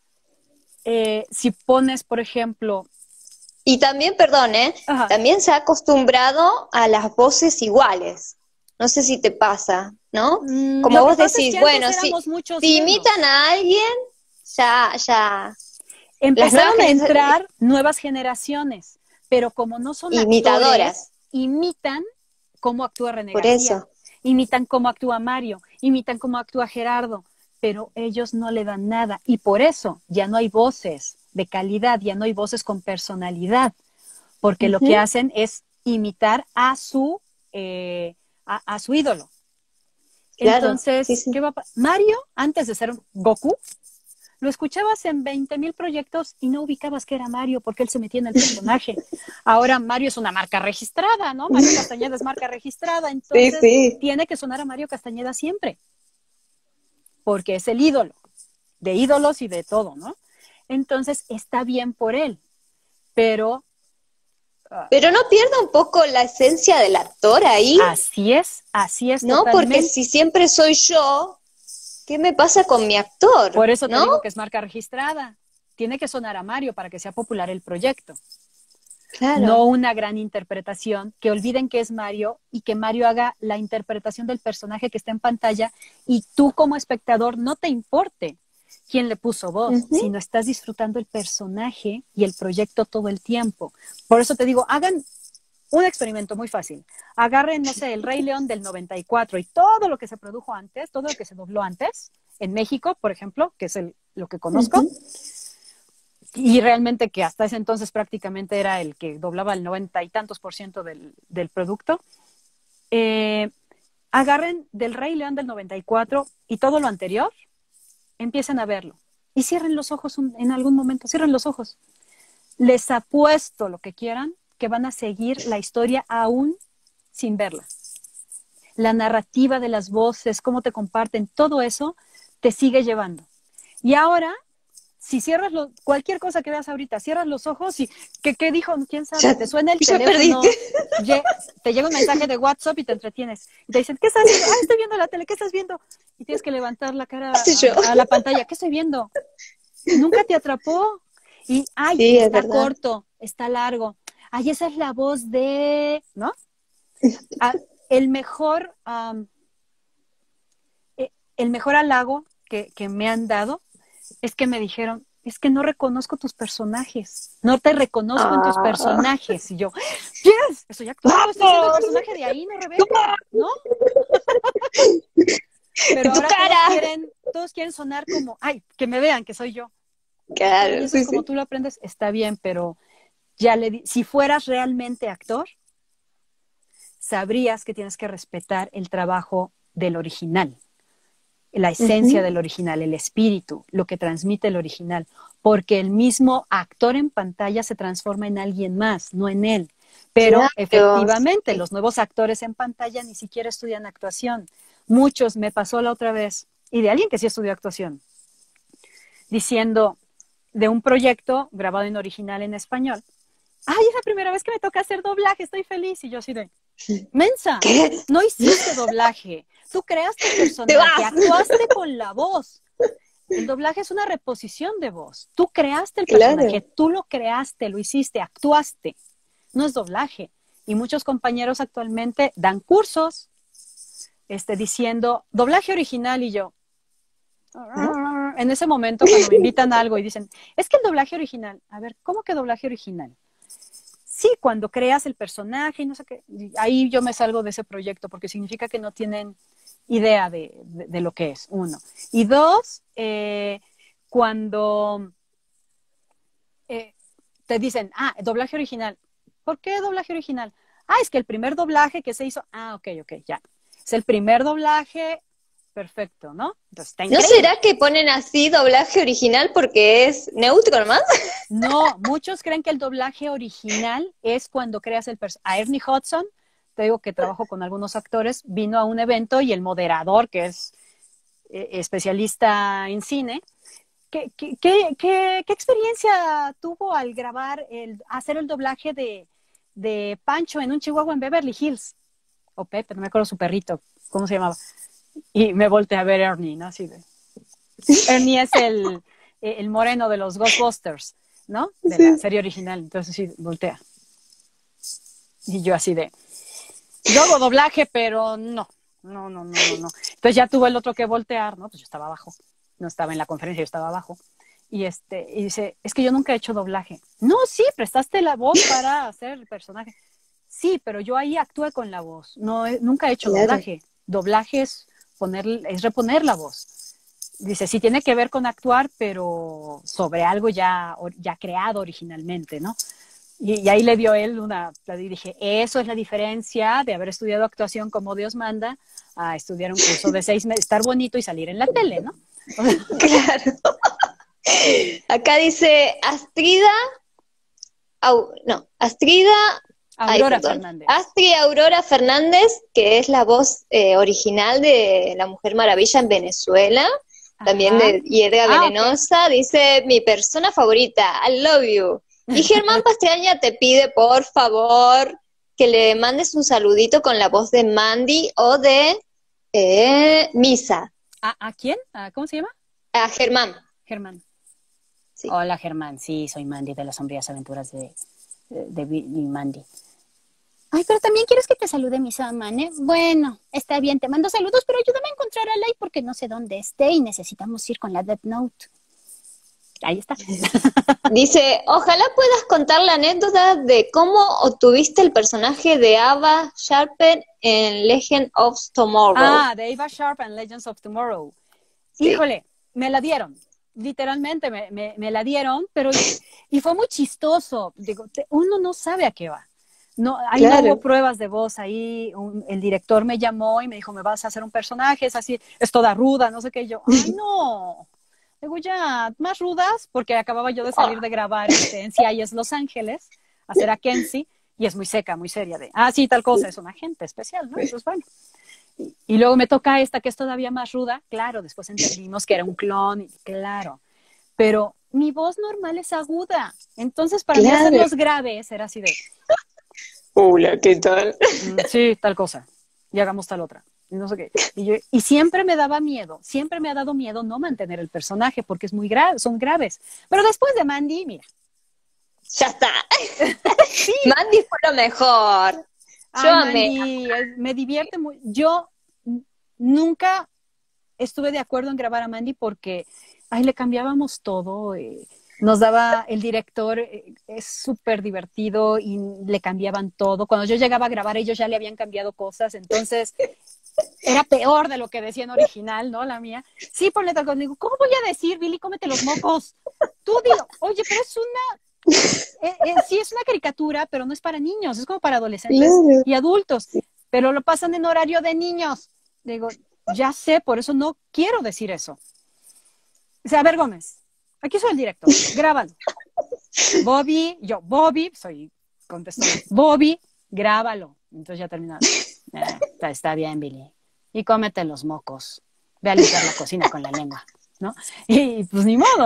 si pones, por ejemplo... Y también, perdón, Ajá. también se ha acostumbrado a las voces iguales. No sé si te pasa, ¿no? Como Lo que vos pasa es decís, que bueno, antes éramos si muchos imitan menos. a alguien, ya. Las Empezaron nuevas a entrar nuevas generaciones, pero como no son imitadoras, actores, imitan cómo actúa René por García, eso. imitan cómo actúa Mario, imitan cómo actúa Gerardo, pero ellos no le dan nada. Y por eso ya no hay voces de calidad, ya no hay voces con personalidad, porque lo que hacen es imitar a su ídolo. Claro, sí, Entonces, sí. ¿qué va a pasar? Mario, antes de ser Goku, lo escuchabas en 20,000 proyectos y no ubicabas que era Mario porque él se metía en el personaje. Ahora Mario es una marca registrada, ¿no? Mario Castañeda es marca registrada, Sí, entonces sí. tiene que sonar a Mario Castañeda siempre, porque es el ídolo, de ídolos y de todo, ¿no? Entonces está bien por él, pero Pero no pierda un poco la esencia del actor ahí, así es ¿no? Porque totalmente. si siempre soy yo, ¿qué me pasa con mi actor? Por eso te ¿No? digo que es marca registrada. Tiene que sonar a Mario para que sea popular el proyecto. No Claro. una gran interpretación, que olviden que es Mario y que Mario haga la interpretación del personaje que está en pantalla y tú como espectador no te importe quién le puso voz, sino estás disfrutando el personaje y el proyecto todo el tiempo. Por eso te digo, hagan un experimento muy fácil. Agarren, no sé, el Rey León del 94 y todo lo que se produjo antes, todo lo que se dobló antes, en México, por ejemplo, que es lo que conozco, y realmente que hasta ese entonces prácticamente era el que doblaba el 90 y tantos por ciento del producto. Agarren del Rey León del 94 y todo lo anterior, empiecen a verlo. Y cierren los ojos en algún momento, cierren los ojos. Les apuesto lo que quieran que van a seguir la historia aún sin verla. La narrativa de las voces, cómo te comparten, todo eso te sigue llevando. Y ahora, si cierras cualquier cosa que veas ahorita, cierras los ojos y ¿qué dijo? ¿Quién sabe? Ya, Te suena el ya teléfono, perdiste. te llega un mensaje de WhatsApp y te entretienes. Y te dicen, ¿qué estás viendo? Ah, estoy viendo la tele, ¿qué estás viendo? Y tienes que levantar la cara Hace yo. a la pantalla, ¿qué estoy viendo? Nunca te atrapó. Y, ay, Sí, es está verdad. corto, está largo. Ay, esa es la voz de, ¿no? Ah, el mejor, el mejor halago que me han dado es que me dijeron, es que no reconozco tus personajes, no te reconozco en tus Ah, personajes. Y yo, yes, estoy actuando, estoy siendo el ¡vamos! personaje de ahí, no Rebeca, ¿no? Pero ¡En tu ahora cara! todos quieren sonar como, ay, que me vean que soy yo. Y Claro, eso es sí, como sí. tú lo aprendes, está bien, pero ya si fueras realmente actor, sabrías que tienes que respetar el trabajo del original, la esencia del original, el espíritu, lo que transmite el original, porque el mismo actor en pantalla se transforma en alguien más, no en él. Pero Claro, efectivamente, sí. los nuevos actores en pantalla ni siquiera estudian actuación. Muchos, me pasó la otra vez, y de alguien que sí estudió actuación, diciendo de un proyecto grabado en original en español, ay, es la primera vez que me toca hacer doblaje, estoy feliz. Y yo así de, mensa, ¿Qué? no hiciste doblaje. Tú creaste el ¡Te personaje, vas! actuaste con la voz. El doblaje es una reposición de voz. Tú creaste el personaje, Claro. tú lo creaste, lo hiciste, actuaste. No es doblaje. Y muchos compañeros actualmente dan cursos diciendo doblaje original y yo, ¿No? en ese momento cuando me invitan a algo y dicen, es que el doblaje original, a ver, ¿cómo que doblaje original? Sí, cuando creas el personaje y no sé qué, ahí yo me salgo de ese proyecto porque significa que no tienen idea de lo que es, uno. Y dos, cuando te dicen, doblaje original. ¿Por qué doblaje original? Es que el primer doblaje que se hizo, ok, ya. Es el primer doblaje, perfecto, ¿no? Entonces está ¿No increíble. será que ponen así doblaje original porque es neutro nomás? No, muchos creen que el doblaje original es cuando creas el personaje. A Ernie Hudson, te digo que trabajo con algunos actores, vino a un evento y el moderador, que es especialista en cine, ¿qué experiencia tuvo al grabar, hacer el doblaje de Pancho en un Chihuahua en Beverly Hills? O Pepe, no me acuerdo su perrito, ¿cómo se llamaba? Y me volteé a ver Ernie, ¿no? Así de... Ernie es el moreno de los Ghostbusters, ¿no? De la Sí. serie original. Entonces sí, voltea. Y yo así de... Yo hago doblaje, pero no. No. Entonces ya tuvo el otro que voltear, ¿no? Pues yo estaba abajo. No estaba en la conferencia, yo estaba abajo. Y dice, es que yo nunca he hecho doblaje. No, sí, prestaste la voz para hacer el personaje. Sí, pero yo ahí actué con la voz. No, nunca he hecho Claro. doblaje. Doblaje es reponer la voz. Dice, sí tiene que ver con actuar, pero sobre algo ya creado originalmente, ¿no? Y ahí le dio él y dije, eso es la diferencia de haber estudiado actuación como Dios manda a estudiar un curso de 6 meses, estar bonito y salir en la tele, ¿no? Claro. Acá dice Astrida, no, Astrida, ay, Aurora perdón, Fernández. Astrid Aurora Fernández, que es la voz original de La Mujer Maravilla en Venezuela, también Ajá. de Hiedra Ok. Venenosa, dice, mi persona favorita, I love you. Y Germán Pastraña te pide, por favor, que le mandes un saludito con la voz de Mandy o de Misa. ¿A quién? ¿Cómo se llama? A Germán, Germán. sí. Hola, Germán. Sí, soy Mandy de las sombrías aventuras de Mandy. Ay, pero también quieres que te salude mi Samane. Bueno, está bien, te mando saludos, pero ayúdame a encontrar a Lai porque no sé dónde esté y necesitamos ir con la Death Note. Ahí está. Dice, ojalá puedas contar la anécdota de cómo obtuviste el personaje de Ava Sharpen en Legend of Tomorrow. De Ava Sharp and Legends of Tomorrow. Sí, Híjole, me la dieron. Literalmente me la dieron, pero y fue muy chistoso. Digo, uno no sabe a qué va. No, ahí no hubo claro. pruebas de voz. Ahí el director me llamó y me dijo, me vas a hacer un personaje, es así, es toda ruda, no sé qué. Y yo, ay, no. Digo, ya, más rudas, porque acababa yo de salir de grabar en CIS Los Ángeles, hacer a Kenzie, y es muy seca, muy seria de, sí, tal cosa, es un agente especial, ¿no? Entonces, bueno. Y luego me toca esta que es todavía más ruda, claro, después entendimos que era un clon, y claro, pero mi voz normal es aguda, entonces para mí hacer Claro. los graves era así de, Hola, ¿qué tal? sí, tal cosa, y hagamos tal otra, y no sé qué. Y siempre me daba miedo, siempre me ha dado miedo no mantener el personaje porque es muy grave, son graves. Pero después de Mandy, mira, Ya está. sí, Mandy fue lo mejor. Yo amé. Mandy, me divierte muy. Yo nunca estuve de acuerdo en grabar a Mandy porque, le cambiábamos todo. Nos daba el director, es súper divertido y le cambiaban todo. Cuando yo llegaba a grabar, ellos ya le habían cambiado cosas, entonces era peor de lo que decían original, ¿no? La mía. Sí, ponle tal cosa. Digo, ¿cómo voy a decir, Billy, cómete los mocos? Tú dilo, oye, pero es sí es una caricatura, pero no es para niños, es como para adolescentes Claro. y adultos, pero lo pasan en horario de niños. Digo, ya sé, por eso no quiero decir eso. O sea, a ver, Gómez, aquí soy el director, grábalo. Bobby, soy contestador, Bobby, grábalo. Entonces ya terminado. Está bien, Billy. Y cómete los mocos. Ve a limpiar la cocina con la lengua, ¿no? Y pues ni modo, ¿no?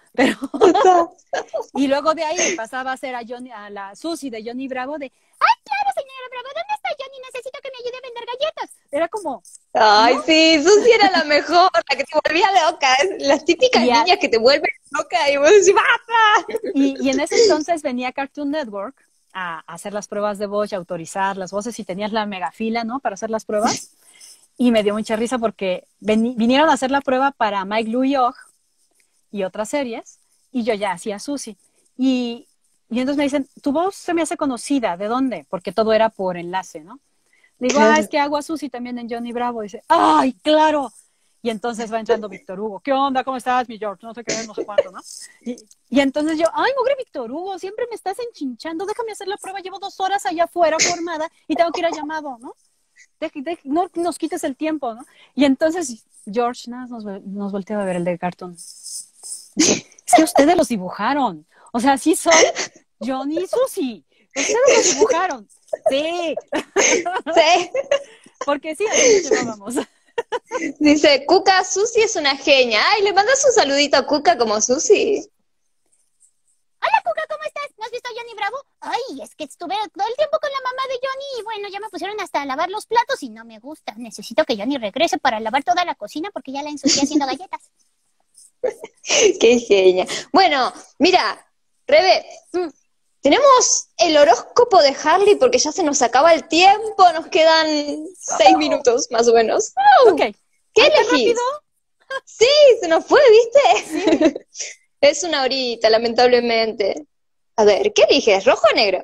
Pero, Total. y luego de ahí pasaba a ser a la Susi de Johnny Bravo de, ay, claro, señora Bravo, ¿dónde está Johnny? Necesito que me ayude a vender galletas. Era como, Ay, ¿no? sí, Susi era la mejor, la que te volvía loca. Las típicas Y, niñas que te vuelven loca y vos decís, ¡basta! y en ese entonces venía Cartoon Network a hacer las pruebas de voz, a autorizar las voces y tenías la megafila, ¿no? Para hacer las pruebas. Y me dio mucha risa porque vinieron a hacer la prueba para Mike Lou y otras series, y yo ya hacía Susi. Y entonces me dicen, tu voz se me hace conocida, ¿de dónde? Porque todo era por enlace, ¿no? Le digo, es que hago a Susi también en Johnny Bravo. Y dice, ¡ay, claro! Y entonces va entrando Víctor Hugo. ¿Qué onda? ¿Cómo estás, mi George? No sé qué, no sé cuánto, ¿no? Y entonces yo, ¡ay, mugre Víctor Hugo! Siempre me estás enchinchando. Déjame hacer la prueba. Llevo 2 horas allá afuera formada y tengo que ir a llamado, ¿no? No nos quites el tiempo, ¿no? Y entonces George nada nos volteaba a ver el de Cartoon. Dice, es que ustedes los dibujaron. O sea, sí son Johnny y Susie. Ustedes los dibujaron. Sí. Sí. Porque sí, así nos llevábamos. Dice, Cuca, Susi es una genia. Ay, le mandas un saludito a Cuca como Susi. Hola, Cuca, ¿cómo estás? ¿No has visto a Johnny Bravo? Ay, es que estuve todo el tiempo con la mamá de Johnny y bueno, ya me pusieron hasta a lavar los platos y no me gusta. Necesito que Johnny regrese para lavar toda la cocina porque ya la ensucié haciendo galletas. Qué genia. Bueno, mira, Rebe, tenemos el horóscopo de Harley porque ya se nos acaba el tiempo, nos quedan 6 minutos más o menos. Ok. ¿Qué ¿Tan elegís? rápido? Sí, se nos fue, ¿viste? Es una horita, lamentablemente. A ver, ¿qué eliges? ¿Rojo o negro?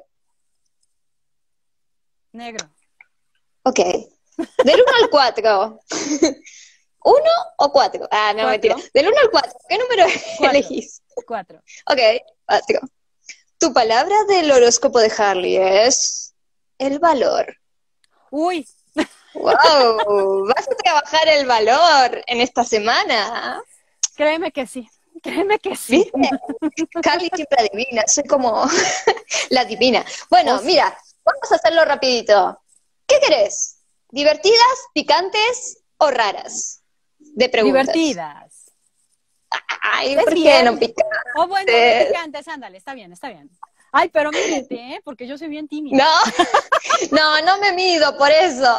Negro. Ok. Del 1 al 4. ¿1 o 4? Ah, no, 4. mentira. Del 1 al 4, ¿qué número 4. elegís? 4. Ok, 4. Tu palabra del horóscopo de Harley es el valor. Uy, ¡Wow! ¿Vas a trabajar el valor en esta semana? créeme que sí. Créeme que sí. ¿Viste? Harley siempre adivina, soy como la divina. Bueno, mira, vamos a hacerlo rapidito. ¿Qué querés? ¿Divertidas, picantes o raras? De preguntas. Divertidas. Ay, Es ¿por qué bien. no picantes? O bueno, de picantes, ándale, está bien, está bien. Ay, pero mírate, ¿eh? Porque yo soy bien tímida. No me mido por eso.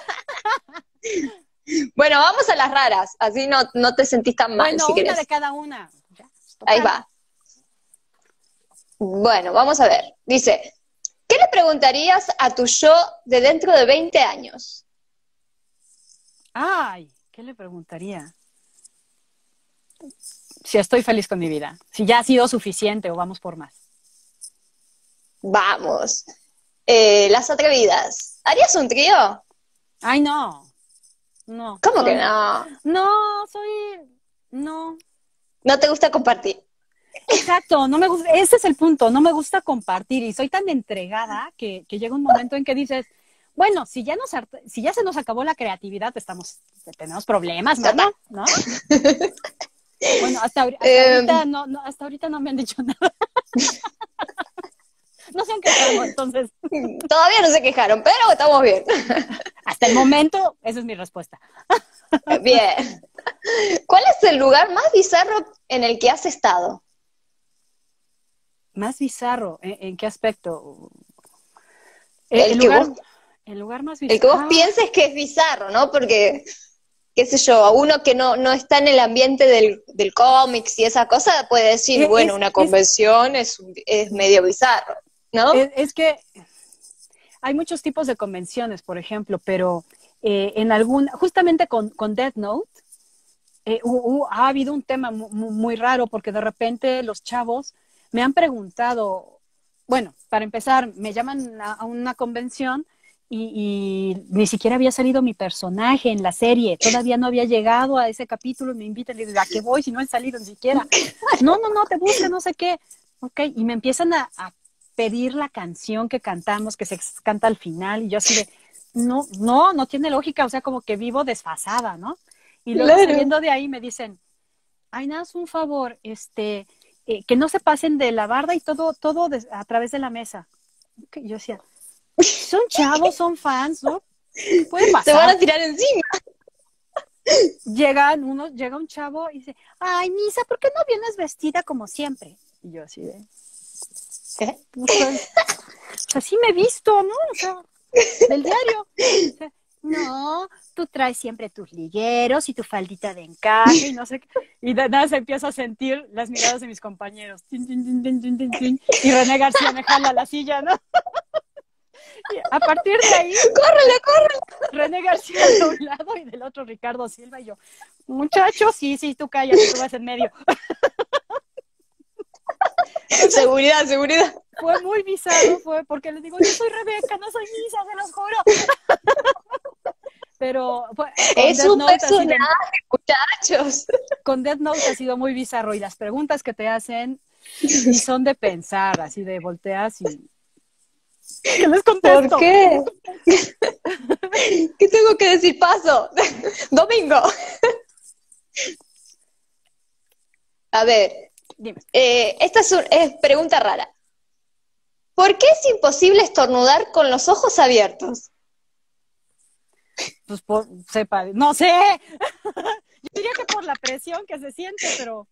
Bueno, vamos a las raras, así no te sentís tan mal, Bueno, si una querés. de cada una. Ya, Ahí va. Bueno, vamos a ver. Dice, ¿qué le preguntarías a tu yo de dentro de 20 años? Ay, ¿qué le preguntaría? Si estoy feliz con mi vida. Si ya ha sido suficiente o vamos por más. Vamos. Las atrevidas. ¿Harías un trío? Ay, no. No. ¿Cómo que no? No, no. ¿No te gusta compartir? Exacto, no me gusta, ese es el punto, no me gusta compartir y soy tan entregada que llega un momento en que dices, bueno, si ya se nos acabó la creatividad, tenemos problemas, ¿no? ¿No? Bueno, hasta ahorita no me han dicho nada. No se han quejado, entonces. Todavía no se quejaron, pero estamos bien. Hasta el momento, esa es mi respuesta. Bien. ¿Cuál es el lugar más bizarro en el que has estado? Más bizarro, ¿en qué aspecto? El lugar más bizarro. El que vos pienses que es bizarro, ¿no? Porque, qué sé yo, a uno que no está en el ambiente del cómics y esa cosa puede decir, bueno, una convención es medio bizarro, ¿no? Es que hay muchos tipos de convenciones, por ejemplo, pero justamente con Death Note, ha habido un tema muy raro porque de repente los chavos me han preguntado, bueno, para empezar, me llaman a una convención y ni siquiera había salido mi personaje en la serie, todavía no había llegado a ese capítulo y me invitan y digo, ¿a qué voy si no he salido ni siquiera? No, te busca, no sé qué. Ok, y me empiezan a pedir la canción que cantamos, que se canta al final, y yo así de, no tiene lógica, o sea, como que vivo desfasada, ¿no? Y luego saliendo de ahí me dicen, ay, nada, es un favor, que no se pasen de la barda y todo a través de la mesa. Okay, yo decía, son chavos, son fans, ¿no? Puede pasar. Se van a tirar encima. llega un chavo y dice, ay, Misa, ¿por qué no vienes vestida como siempre? Y yo así de, ¿Qué? pues, así me he visto, ¿no? O sea, del diario. O sea, no, tú traes siempre tus ligueros y tu faldita de encaje y no sé qué. Y de nada se empieza a sentir las miradas de mis compañeros. Tin, tin, tin, tin, tin, tin, tin. Y René García me jala la silla, ¿no? Y a partir de ahí, ¡Córrele, córrele! René García de un lado y del otro Ricardo Silva y yo, muchachos, sí, tú cállate, tú vas en medio. Entonces, Seguridad, seguridad. fue muy bizarro, fue porque les digo, yo soy Rebeca, no soy Misa, se los juro. Pero con Es Death un Note ha sido, personaje, muchachos. con Death Note ha sido muy bizarro y las preguntas que te hacen y son de pensar, así de volteas y ¿qué les contesto? ¿Por qué? ¿Qué tengo que decir? Paso. Domingo. A ver, Dime. esta es pregunta rara. ¿Por qué es imposible estornudar con los ojos abiertos? Pues sepa, no sé. Yo diría que por la presión que se siente, pero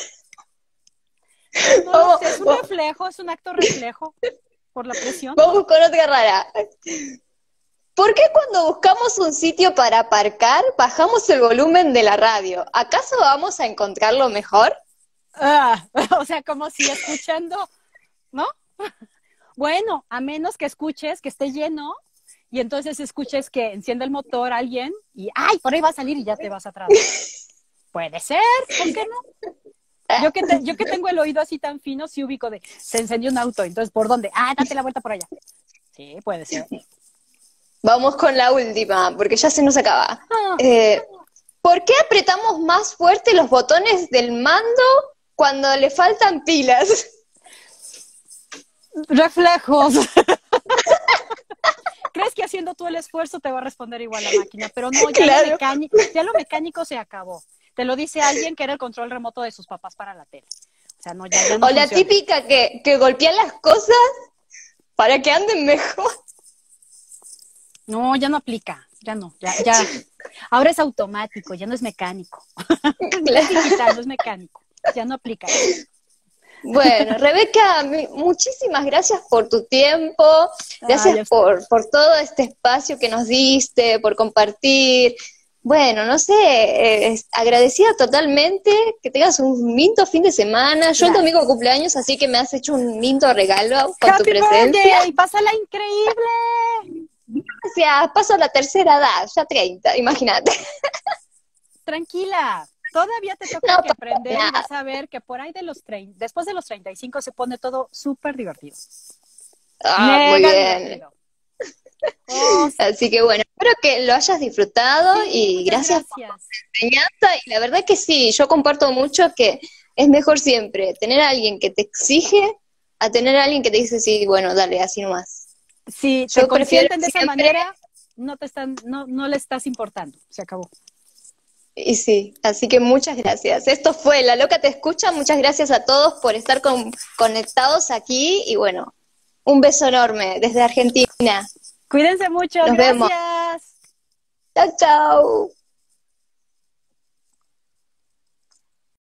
no lo sé, es un reflejo, es un acto reflejo por la presión. Vamos con otra rara. ¿Por qué cuando buscamos un sitio para aparcar bajamos el volumen de la radio? ¿Acaso vamos a encontrarlo mejor? O sea, como si escuchando, ¿no? Bueno, a menos que escuches que esté lleno y entonces escuches que enciende el motor alguien y ¡ay! Por ahí va a salir y ya te vas atrás. Puede ser, ¿por qué no? Yo que tengo el oído así tan fino, sí ubico de, se encendió un auto, entonces ¿por dónde? Ah, date la vuelta por allá. Sí, puede ser. Vamos con la última, porque ya se nos acaba. ¿Por qué apretamos más fuerte los botones del mando cuando le faltan pilas? Reflejos. ¿Crees que haciendo tú el esfuerzo te va a responder igual la máquina? Pero no, Claro. Ya lo mecánico se acabó. Te lo dice alguien que era el control remoto de sus papás para la tele. O sea, no, ya no O la funciona. típica que golpea las cosas para que anden mejor. No, ya no aplica. Ya no, ya. Ahora es automático, ya no es mecánico. Ya es digital, no es mecánico. Ya no aplica eso. Bueno, Rebeca, muchísimas gracias por tu tiempo, gracias por todo este espacio que nos diste, por compartir. Bueno, no sé, agradecida totalmente, que tengas un lindo fin de semana. Yo el domingo cumpleaños, así que me has hecho un lindo regalo con tu presencia. ¡Y pásala increíble! Gracias, paso a la tercera edad, ya 30, imagínate. Tranquila. Todavía te toca que aprender y vas a ver que por ahí después de los 35 se pone todo súper divertido. Muy bien. Divertido. Así que bueno, espero que lo hayas disfrutado y gracias por tu enseñanza. Y la verdad que sí, yo comparto mucho que es mejor siempre tener a alguien que te exige a tener a alguien que te dice, sí, bueno, dale, así nomás. Si te consienten de esa manera, no le estás importando, se acabó. Y sí, así que muchas gracias. Esto fue La Loca Te Escucha. Muchas gracias a todos por estar conectados aquí. Y bueno, un beso enorme desde Argentina. Cuídense mucho. Nos vemos. Gracias. Chao, chao.